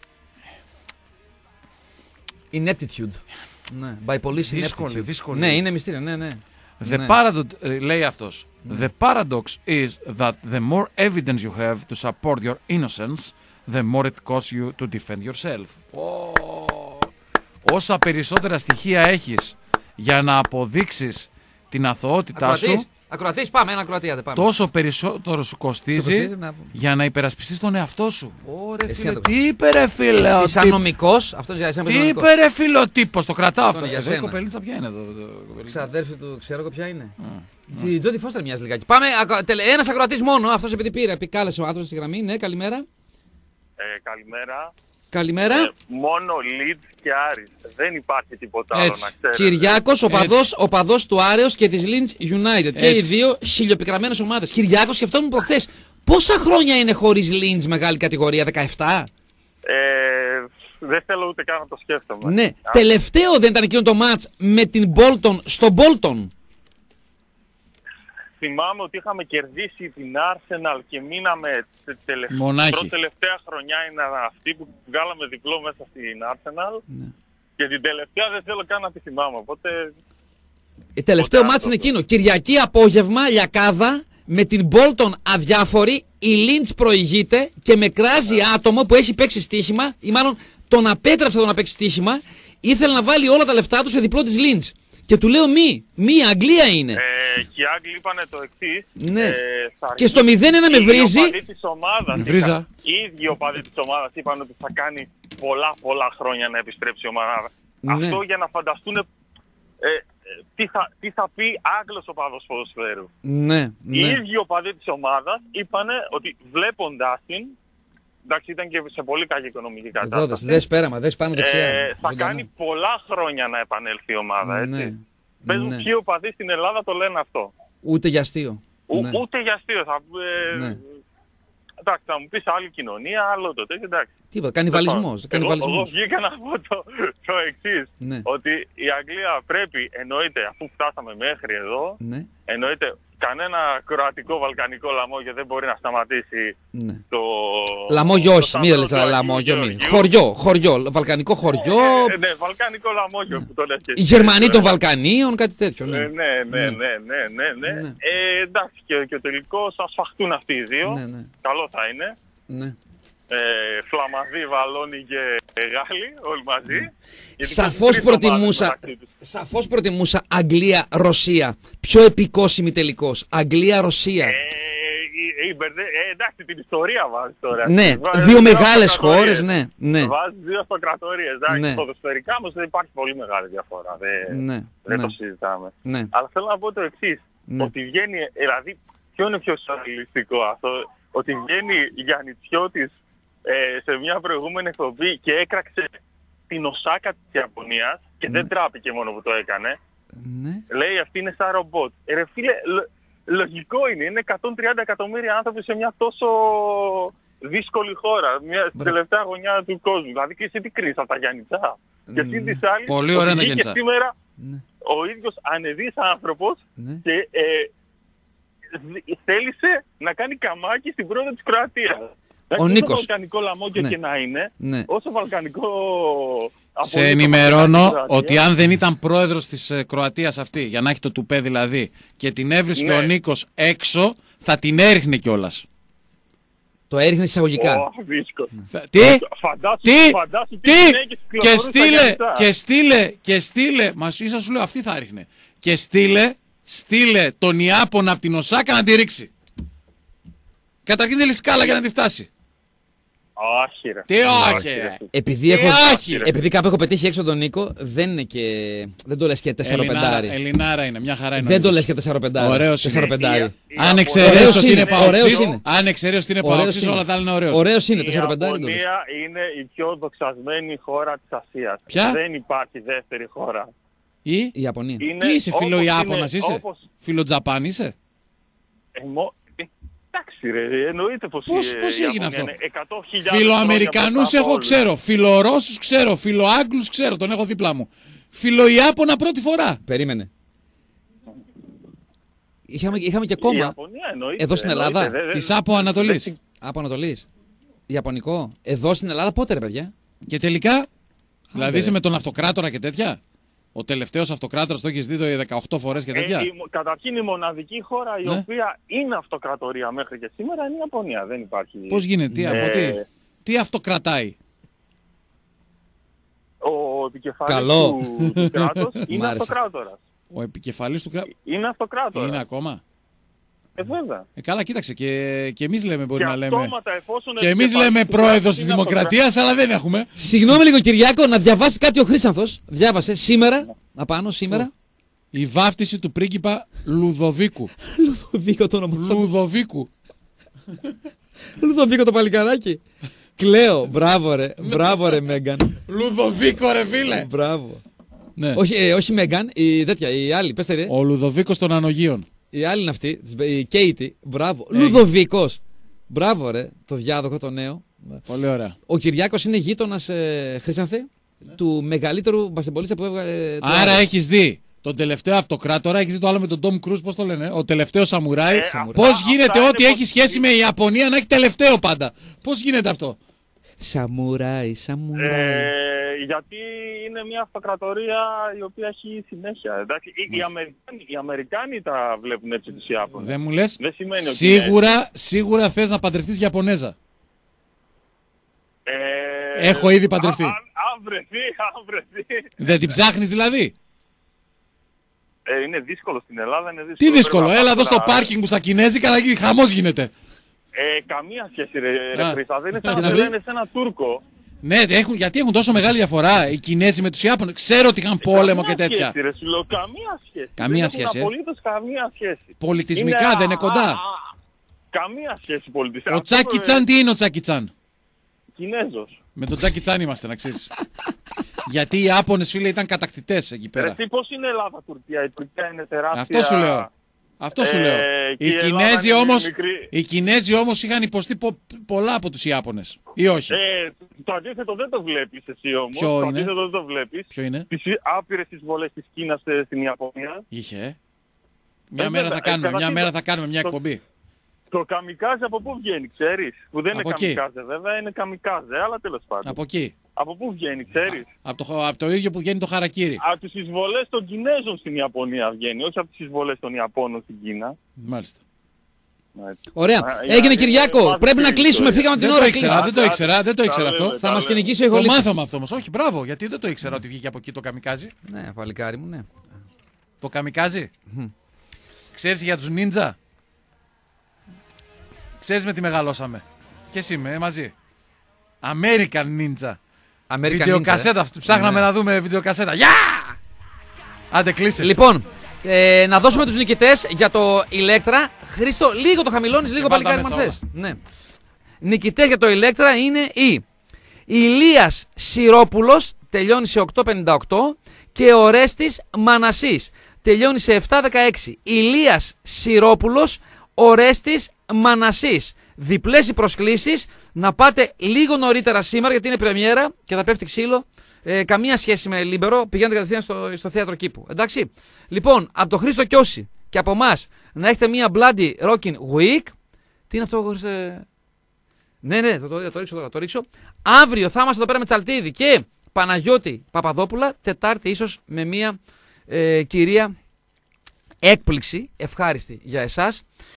Ineptitude. Ναι, by police δύσκολη, ineptitude. δύσκολη. Ναι, είναι μυστήριο, ναι, ναι. The ναι. paradox, λέει αυτός, Ναι. the paradox is that the more evidence you have to support your innocence, the more it costs you to defend yourself. Oh. Όσα περισσότερα στοιχεία έχεις για να αποδείξεις την αθωότητά Ακροατής, σου, ακροατής, πάμε, ένα ακροατή, πάμε. τόσο περισσότερο σου κοστίζει, κοστίζει να... για να υπερασπιστείς τον εαυτό σου. Ωρε Εσύ φίλε, το... τι είπε ρε φίλε, εσύ ο σαν τύπ... νομικός, αυτός για εσένα. Τι είπε ρε φίλε ο τύπος, το κρατάω αυτό. Για Εδώ η σένα. κοπελίτσα ποια είναι εδώ? Ξαδέρφη του, ξέρω εγώ ποια είναι. Mm. Η Τζόντι Φώστερ μοιάζει λιγάκι. Πάμε, ένας ακροατής μόνο, αυτός επειδή πήρε, κάλεσε ο άνθρωπος στη γραμμή. Ναι, καλημέρα. Ε, καλημέρα. Καλημέρα. Ε, μόνο Leeds και Άρης. Δεν υπάρχει τίποτα άλλο Έτσι. να ξέρετε. Κυριάκος, οπαδός, οπαδός του Άρεος και της Leeds United. Έτσι. Και οι δύο χιλιοπικραμένες ομάδες. Κυριάκος, σκεφτόμουν προχθές. Πόσα χρόνια είναι χωρίς Leeds μεγάλη κατηγορία, δεκαεπτά? Ε, δεν θέλω ούτε καν να το σκέφτομαι. Ναι. Α, Τελευταίο δεν ήταν εκείνο το μάτς με την Bolton στο Bolton? θυμάμαι ότι είχαμε κερδίσει την Arsenal και μείναμε τε- τελευ- Μονάχη. πρώτη τελευταία χρονιά είναι αυτή που βγάλαμε διπλό μέσα στην Arsenal. Ναι. Και την τελευταία δεν θέλω καν να τη θυμάμαι. Οπότε Η τελευταίο Ποτέ μάτς αυτό. είναι εκείνο. Κυριακή απόγευμα, Λιακάδα, με την Bolton αδιάφορη. Η Lynch προηγείται και με κράζει άτομο που έχει παίξει στοίχημα, ή μάλλον τον απέτρεψε τον να παίξει στοίχημα. Ήθελε να βάλει όλα τα λεφτά του σε διπλό της Lynch. Και του λέω μη, μη, Αγγλία είναι. ε, και οι Άγγλοι είπανε το εξής. Ναι. Ε, θα Και στο μηδέν ένα με οι βρίζει. οπαδοί της ομάδας Με βρίζα. είχαν- Οι ίδιοι οπαδοί της ομάδας είπαν ότι θα κάνει πολλά πολλά χρόνια να επιστρέψει η ομάδα. Ναι. Αυτό για να φανταστούν ε, ε, τι, θα, τι θα πει Άγγλος οπαδός ποδοσφαίρου. Ναι, Οι ναι. ίδιοι οπαδοί της ομάδας είπαν ότι βλέποντάς την, εντάξει ήταν και σε πολύ καλή οικονομική Εδώ δες, κατάσταση, δες πέραμα, δες πάνω δεξιά. ε, θα ζωντανά. κάνει πολλά χρόνια να επανέλθει η ομάδα, έτσι. Ναι, Παίζουν ναι. ποιοι οπαδοί στην Ελλάδα το λένε αυτό. Ούτε για αστείο. Ο, Ναι. Ούτε για αστείο. Θα, ε, Ναι. εντάξει, θα μου πεις άλλη κοινωνία, άλλο το τέτοιο, εντάξει. Τίποτα, κανιβαλισμός. Εγώ, εγώ βγήκα να πω το, το εξής, ναι. ότι η Αγγλία πρέπει, εννοείται, αφού φτάσαμε μέχρι εδώ, ναι. εννοείται, κανένα κροατικό βαλκανικό λαμόγιο δεν μπορεί να σταματήσει ναι. το... Λαμόγιο όχι, μη λες λαμόγιο, μη. Χωριό, χωριό, βαλκανικό χωριό. Ε, ναι, βαλκανικό λαμόγιο ναι. που το λες και οι Γερμανοί των Βαλκανίων, κάτι τέτοιο. Ναι, ναι, ναι, ναι, ναι, ναι, ναι. ναι. Ε, εντάξει, και, και ο τελικός θα σφαχτούν αυτοί οι δύο, ναι, ναι. καλό θα είναι. Ναι. Ε, Φλαμανδοί, Βαλόνοι και Γάλλοι, όλοι μαζί. Ναι. Σαφώς προτιμούσα, σαφώς προτιμούσα Αγγλία-Ρωσία. Πιο επικός ημιτελικός. Αγγλία-Ρωσία. Ε, ε, ε, εντάξει, την ιστορία βάζει τώρα. Ναι, βάζει δύο μεγάλες χώρες, ναι. ναι. Βάζει δύο αυτοκρατορίες. Εντάξει, ναι. ποδοσφαιρικά όμως δεν υπάρχει πολύ μεγάλη διαφορά. Δεν, ναι, δεν ναι. το συζητάμε. Ναι. Αλλά θέλω να πω το εξής. Ναι. Ότι βγαίνει, δηλαδή, ποιο είναι πιο σαρλιστικό αυτό, ότι βγαίνει Γιαννιτσιώτης ε, σε μια προηγούμενη εκπομπή και έκραξε την Οσάκα της Ιαπωνίας και ναι. δεν τράπηκε μόνο που το έκανε. Ναι. Λέει αυτή είναι σαν ρομπότ. Ε, ρε φίλε, λο, λογικό είναι. Είναι εκατόν τριάντα εκατομμύρια άνθρωποι σε μια τόσο δύσκολη χώρα. Μια, στην τελευταία γωνιά του κόσμου. Δηλαδή και εσύ τι κρίνεις από τα Γιάννητσά. Mm. Και εσύ τις άλλες. Πολύ ωραία να και σήμερα ναι. ο ίδιος ανεδής άνθρωπος ναι. και ε, θέλησε να κάνει καμάκι στην πρόοδο της Κροατίας. Ο Νίκος. Όσο βαλκανικό λαμόγιο ναι. και να είναι, ναι. όσο βαλκανικό... Σε ενημερώνω ότι αν δεν ήταν πρόεδρος της ε, Κροατίας αυτή, για να έχει το τουπέ δηλαδή, και την έβρισκε ναι. ο Νίκος έξω, θα την έριχνε κιόλας. Το έριχνε εισαγωγικά. Oh, ναι. Τι, φαντάσου, τι, φαντάσου, τι, και στείλε, και στείλε, και στείλε, μας ίσα σου λέω αυτή θα έριχνε, και στείλε, στείλε τον Ιάπωνα από την Οσάκα να τη ρίξει. Καταρχήν θέλει σκάλα για να τη φτάσει. Όχι ρε. Τι όχι ρε. Επειδή, έχω, επειδή κάπου έχω πετύχει έξω τον Νίκο, δεν είναι και... δεν το λες και τέσσερα πεντάρι. Ελληνάρα είναι, μια χαρά είναι. Δεν το λες και τέσσερα πεντάρι. Ωραίος είναι. Αν εξαιρέσω ότι είναι παοξής, αν εξαιρέσω ότι είναι παοξής, όλα τα άλλα είναι ωραίος. Ωραίος είναι, τέσσερα πεντάρι. Η Ιαπωνία είναι η πιο δοξασμένη χώρα της Ασίας. Ποια? Δεν υπάρχει δεύτερη χώρα. Η, η Ιαπωνία. Τι είσαι, φίλο Ιάπωνας είσαι, φίλο Τζαπάν είσαι. Εντάξει ρε, εννοείται πως, πώς, η, πώς η έγινε αυτό. Φιλοαμερικανούς έχω ξέρω, φιλορώσους ξέρω, φιλοάγγλους ξέρω, τον έχω δίπλα μου. Φιλοϊάπωνα πρώτη φορά. Περίμενε. Είχαμε, είχαμε και κόμμα. Ιαπωνία, εννοείται, εδώ στην Ελλάδα. Εννοείται, της Από Ανατολής. Από Ανατολής. Ιαπωνικό. Εδώ στην Ελλάδα πότε ρε παιδιά. Και τελικά, Α, δηλαδή είσαι με τον αυτοκράτορα και τέτοια. Ο τελευταίος αυτοκράτορας το έχεις δει το δεκαοκτώ φορές και τέτοια. Ε, η, καταρχήν η μοναδική χώρα η ναι. οποία είναι αυτοκρατορία μέχρι και σήμερα είναι η Ιαπωνία. Δεν υπάρχει... Πώς γίνεται, τι, ε... τι, τι αυτοκρατάει. Ο επικεφαλής Καλό. του, του κράτους είναι αυτοκράτορας. Ο επικεφαλής του κράτους είναι αυτοκράτορας. Είναι ακόμα. Ε, βέβαια. Ε, καλά, κοίταξε. Και, και εμείς λέμε, μπορεί και να λέμε. Και εμείς λέμε πρόεδρος της Δημοκρατίας, αλλά δεν έχουμε. Συγγνώμη λίγο, Κυριάκο, να διαβάσει κάτι ο Χρήσανθος. Διάβασε σήμερα, απάνω, σήμερα. Η βάφτιση του πρίγκιπα Λουδοβίκου. Λουδοβίκο το όνομα. Λουδοβίκου. Λουδοβίκο το παλικαράκι. Κλαίω, μπράβο ρε, μπράβο ρε Μέγκαν. Λουδοβίκο ρε φίλε. Μπράβο. Ναι. Όχι, ε, όχι Μέγκαν, η τέτοια, η άλλη, πες τε. Ο Λουδοβίκος των Ανογείων. Η άλλη είναι αυτή, η Κέιτι, μπράβο. Ε, Λουδοβίκος. Μπράβο ρε, το διάδοχο, το νέο. Πολύ ωραία. Ο Κυριάκος είναι γείτονας, ε, Χρήσανθε, ναι. του μεγαλύτερου μπασκετμπολίστα που έβγαλε. Άρα έχεις δει τον τελευταίο αυτοκράτορα, έχεις δει το άλλο με τον Ντόμ Κρούζ, πώς το λένε, ο τελευταίος σαμουράι. Ε, πώς γίνεται ό,τι έχει σχέση με η Ιαπωνία να έχει τελευταίο πάντα. Πώς γίνεται αυτό. Σαμουράι, σαμουράι. Ε, γιατί είναι μια αυτοκρατορία η οποία έχει συνέχεια. Εντάξει, οι, Αμερικάνοι, οι Αμερικάνοι τα βλέπουν έτσι τους Ιάπωνες. Δεν μου λες. Δεν σημαίνει ότι σίγουρα, σίγουρα θες να παντρευτείς Ιαπωνέζα. Ε, Έχω ήδη παντρευτεί. Αν, αν βρεθεί, αν βρεθεί. Δεν την ψάχνεις δηλαδή. Ε, είναι δύσκολο στην Ελλάδα, είναι δύσκολο. Τι δύσκολο, έλα εδώ στο πάρκινγκ που στα Κινέζικα να γίνει χαμός γίνεται. Ε, καμία σχέση ρε, ρε Χρήστα, δεν είναι σαν να λένε σε ένα Τούρκο. Ναι, έχουν, γιατί έχουν τόσο μεγάλη διαφορά οι Κινέζοι με τους Ιάπωνες. Ξέρω ότι είχαν πόλεμο και τέτοια. Σχέση, ρε, σου λέω, καμία σχέση. Καμία δεν σχέση. Ε? Απολύτως καμία σχέση. Πολιτισμικά είναι, δεν είναι κοντά. Α, α, καμία σχέση πολιτισμικά. Ο Τσάκι Τσάν τι είναι ο Τσάκι Τσάν. Κινέζος. Με τον Τσάκι Τσάν είμαστε να ξέρεις. Γιατί οι Ιάπωνες φίλε ήταν κατακτητές εκεί πέρα. Ρε, πώς είναι Ελλάδα-Τουρκία, η Τουρκία είναι τεράστια. Αυτό σου λέω. Αυτό σου λέω. Ε, οι, Κινέζοι όμως, μικρή... οι Κινέζοι όμως είχαν υποστεί πο, πολλά από τους Ιάπωνες. Ή όχι. Ε, το αντίθετο δεν το βλέπεις εσύ όμως. Ποιο το είναι? αντίθετο δεν το βλέπεις. Ποιο είναι? Τις άπειρες εισβολές της Κίνας στην Ιαπωνία. Είχε. Μια, ε, μέρα, θα κάνουμε, μια μέρα θα κάνουμε μια εκπομπή. Το καμικάζε από πού βγαίνει, ξέρεις? Που δεν από είναι εκεί. καμικάζε βέβαια, είναι καμικάζε, αλλά τέλος πάντων. Από εκεί. Από πού βγαίνει, ξέρεις? Από το, από το ίδιο που βγαίνει το χαρακίρι. Από τις εισβολές των Κινέζων στην Ιαπωνία βγαίνει, όχι από τις εισβολές των Ιαπώνων στην Κίνα. Μάλιστα. Ωραία. Α, έγινε Κυριάκο. Πρέπει να κλείσουμε. Φύγαμε την ώρα. Δεν το ήξερα, δεν το ήξερα, δεν το ήξερα αυτό. Θα μας κυνηγήσει ο Ιγολίθης. Το μάθαμε αυτό όμως. Όχι, μπράβο, γιατί δεν το ήξερα ότι βγήκε από εκεί το καμικάζι. Ναι, παλικάρι μου, ναι. Το καμικάζι. Ξέρεις για τους νίντζα? Ξέρεις με τι μεγαλώσαμε? Και εσύ με, μαζί. American Ninja. Βιντεοκασέτα. Ψάχναμε να δούμε βιντεοκασέτα. Γεια! Άντε κλείσε. Λοιπόν, ε, να δώσουμε τους νικητές για το Ηλέκτρα. Χρήστο, λίγο το χαμηλώνεις, λίγο παλικάρι μου αν θες. Ναι. Νικητές για το Ηλέκτρα είναι η Ηλίας Σιρόπουλος, τελειώνει σε οκτώ πενήντα οκτώ, και ο Ρέστης Μανασής, τελειώνει σε επτά δεκαέξι. Ηλίας Σιρόπουλος, ο Ρέστης Μανασής. Διπλές οι προσκλήσεις, να πάτε λίγο νωρίτερα σήμερα γιατί είναι πρεμιέρα και θα πέφτει ξύλο. Ε, καμία σχέση με Λίμπερο, πηγαίνετε κατευθείαν στο, στο θέατρο κήπου. Εντάξει. Λοιπόν, από τον Χρήστο Κιώση και από εμάς να έχετε μια Bloody Rockin' Week. Τι είναι αυτό, Χρήστε? Ναι, ναι, το, το, το ρίξω τώρα, το ρίξω. Αύριο θα είμαστε εδώ πέρα με Τσαλτίδη και Παναγιώτη Παπαδόπουλα. Τετάρτη ίσως με μια ε, κυρία έκπληξη ευχάριστη για εσάς.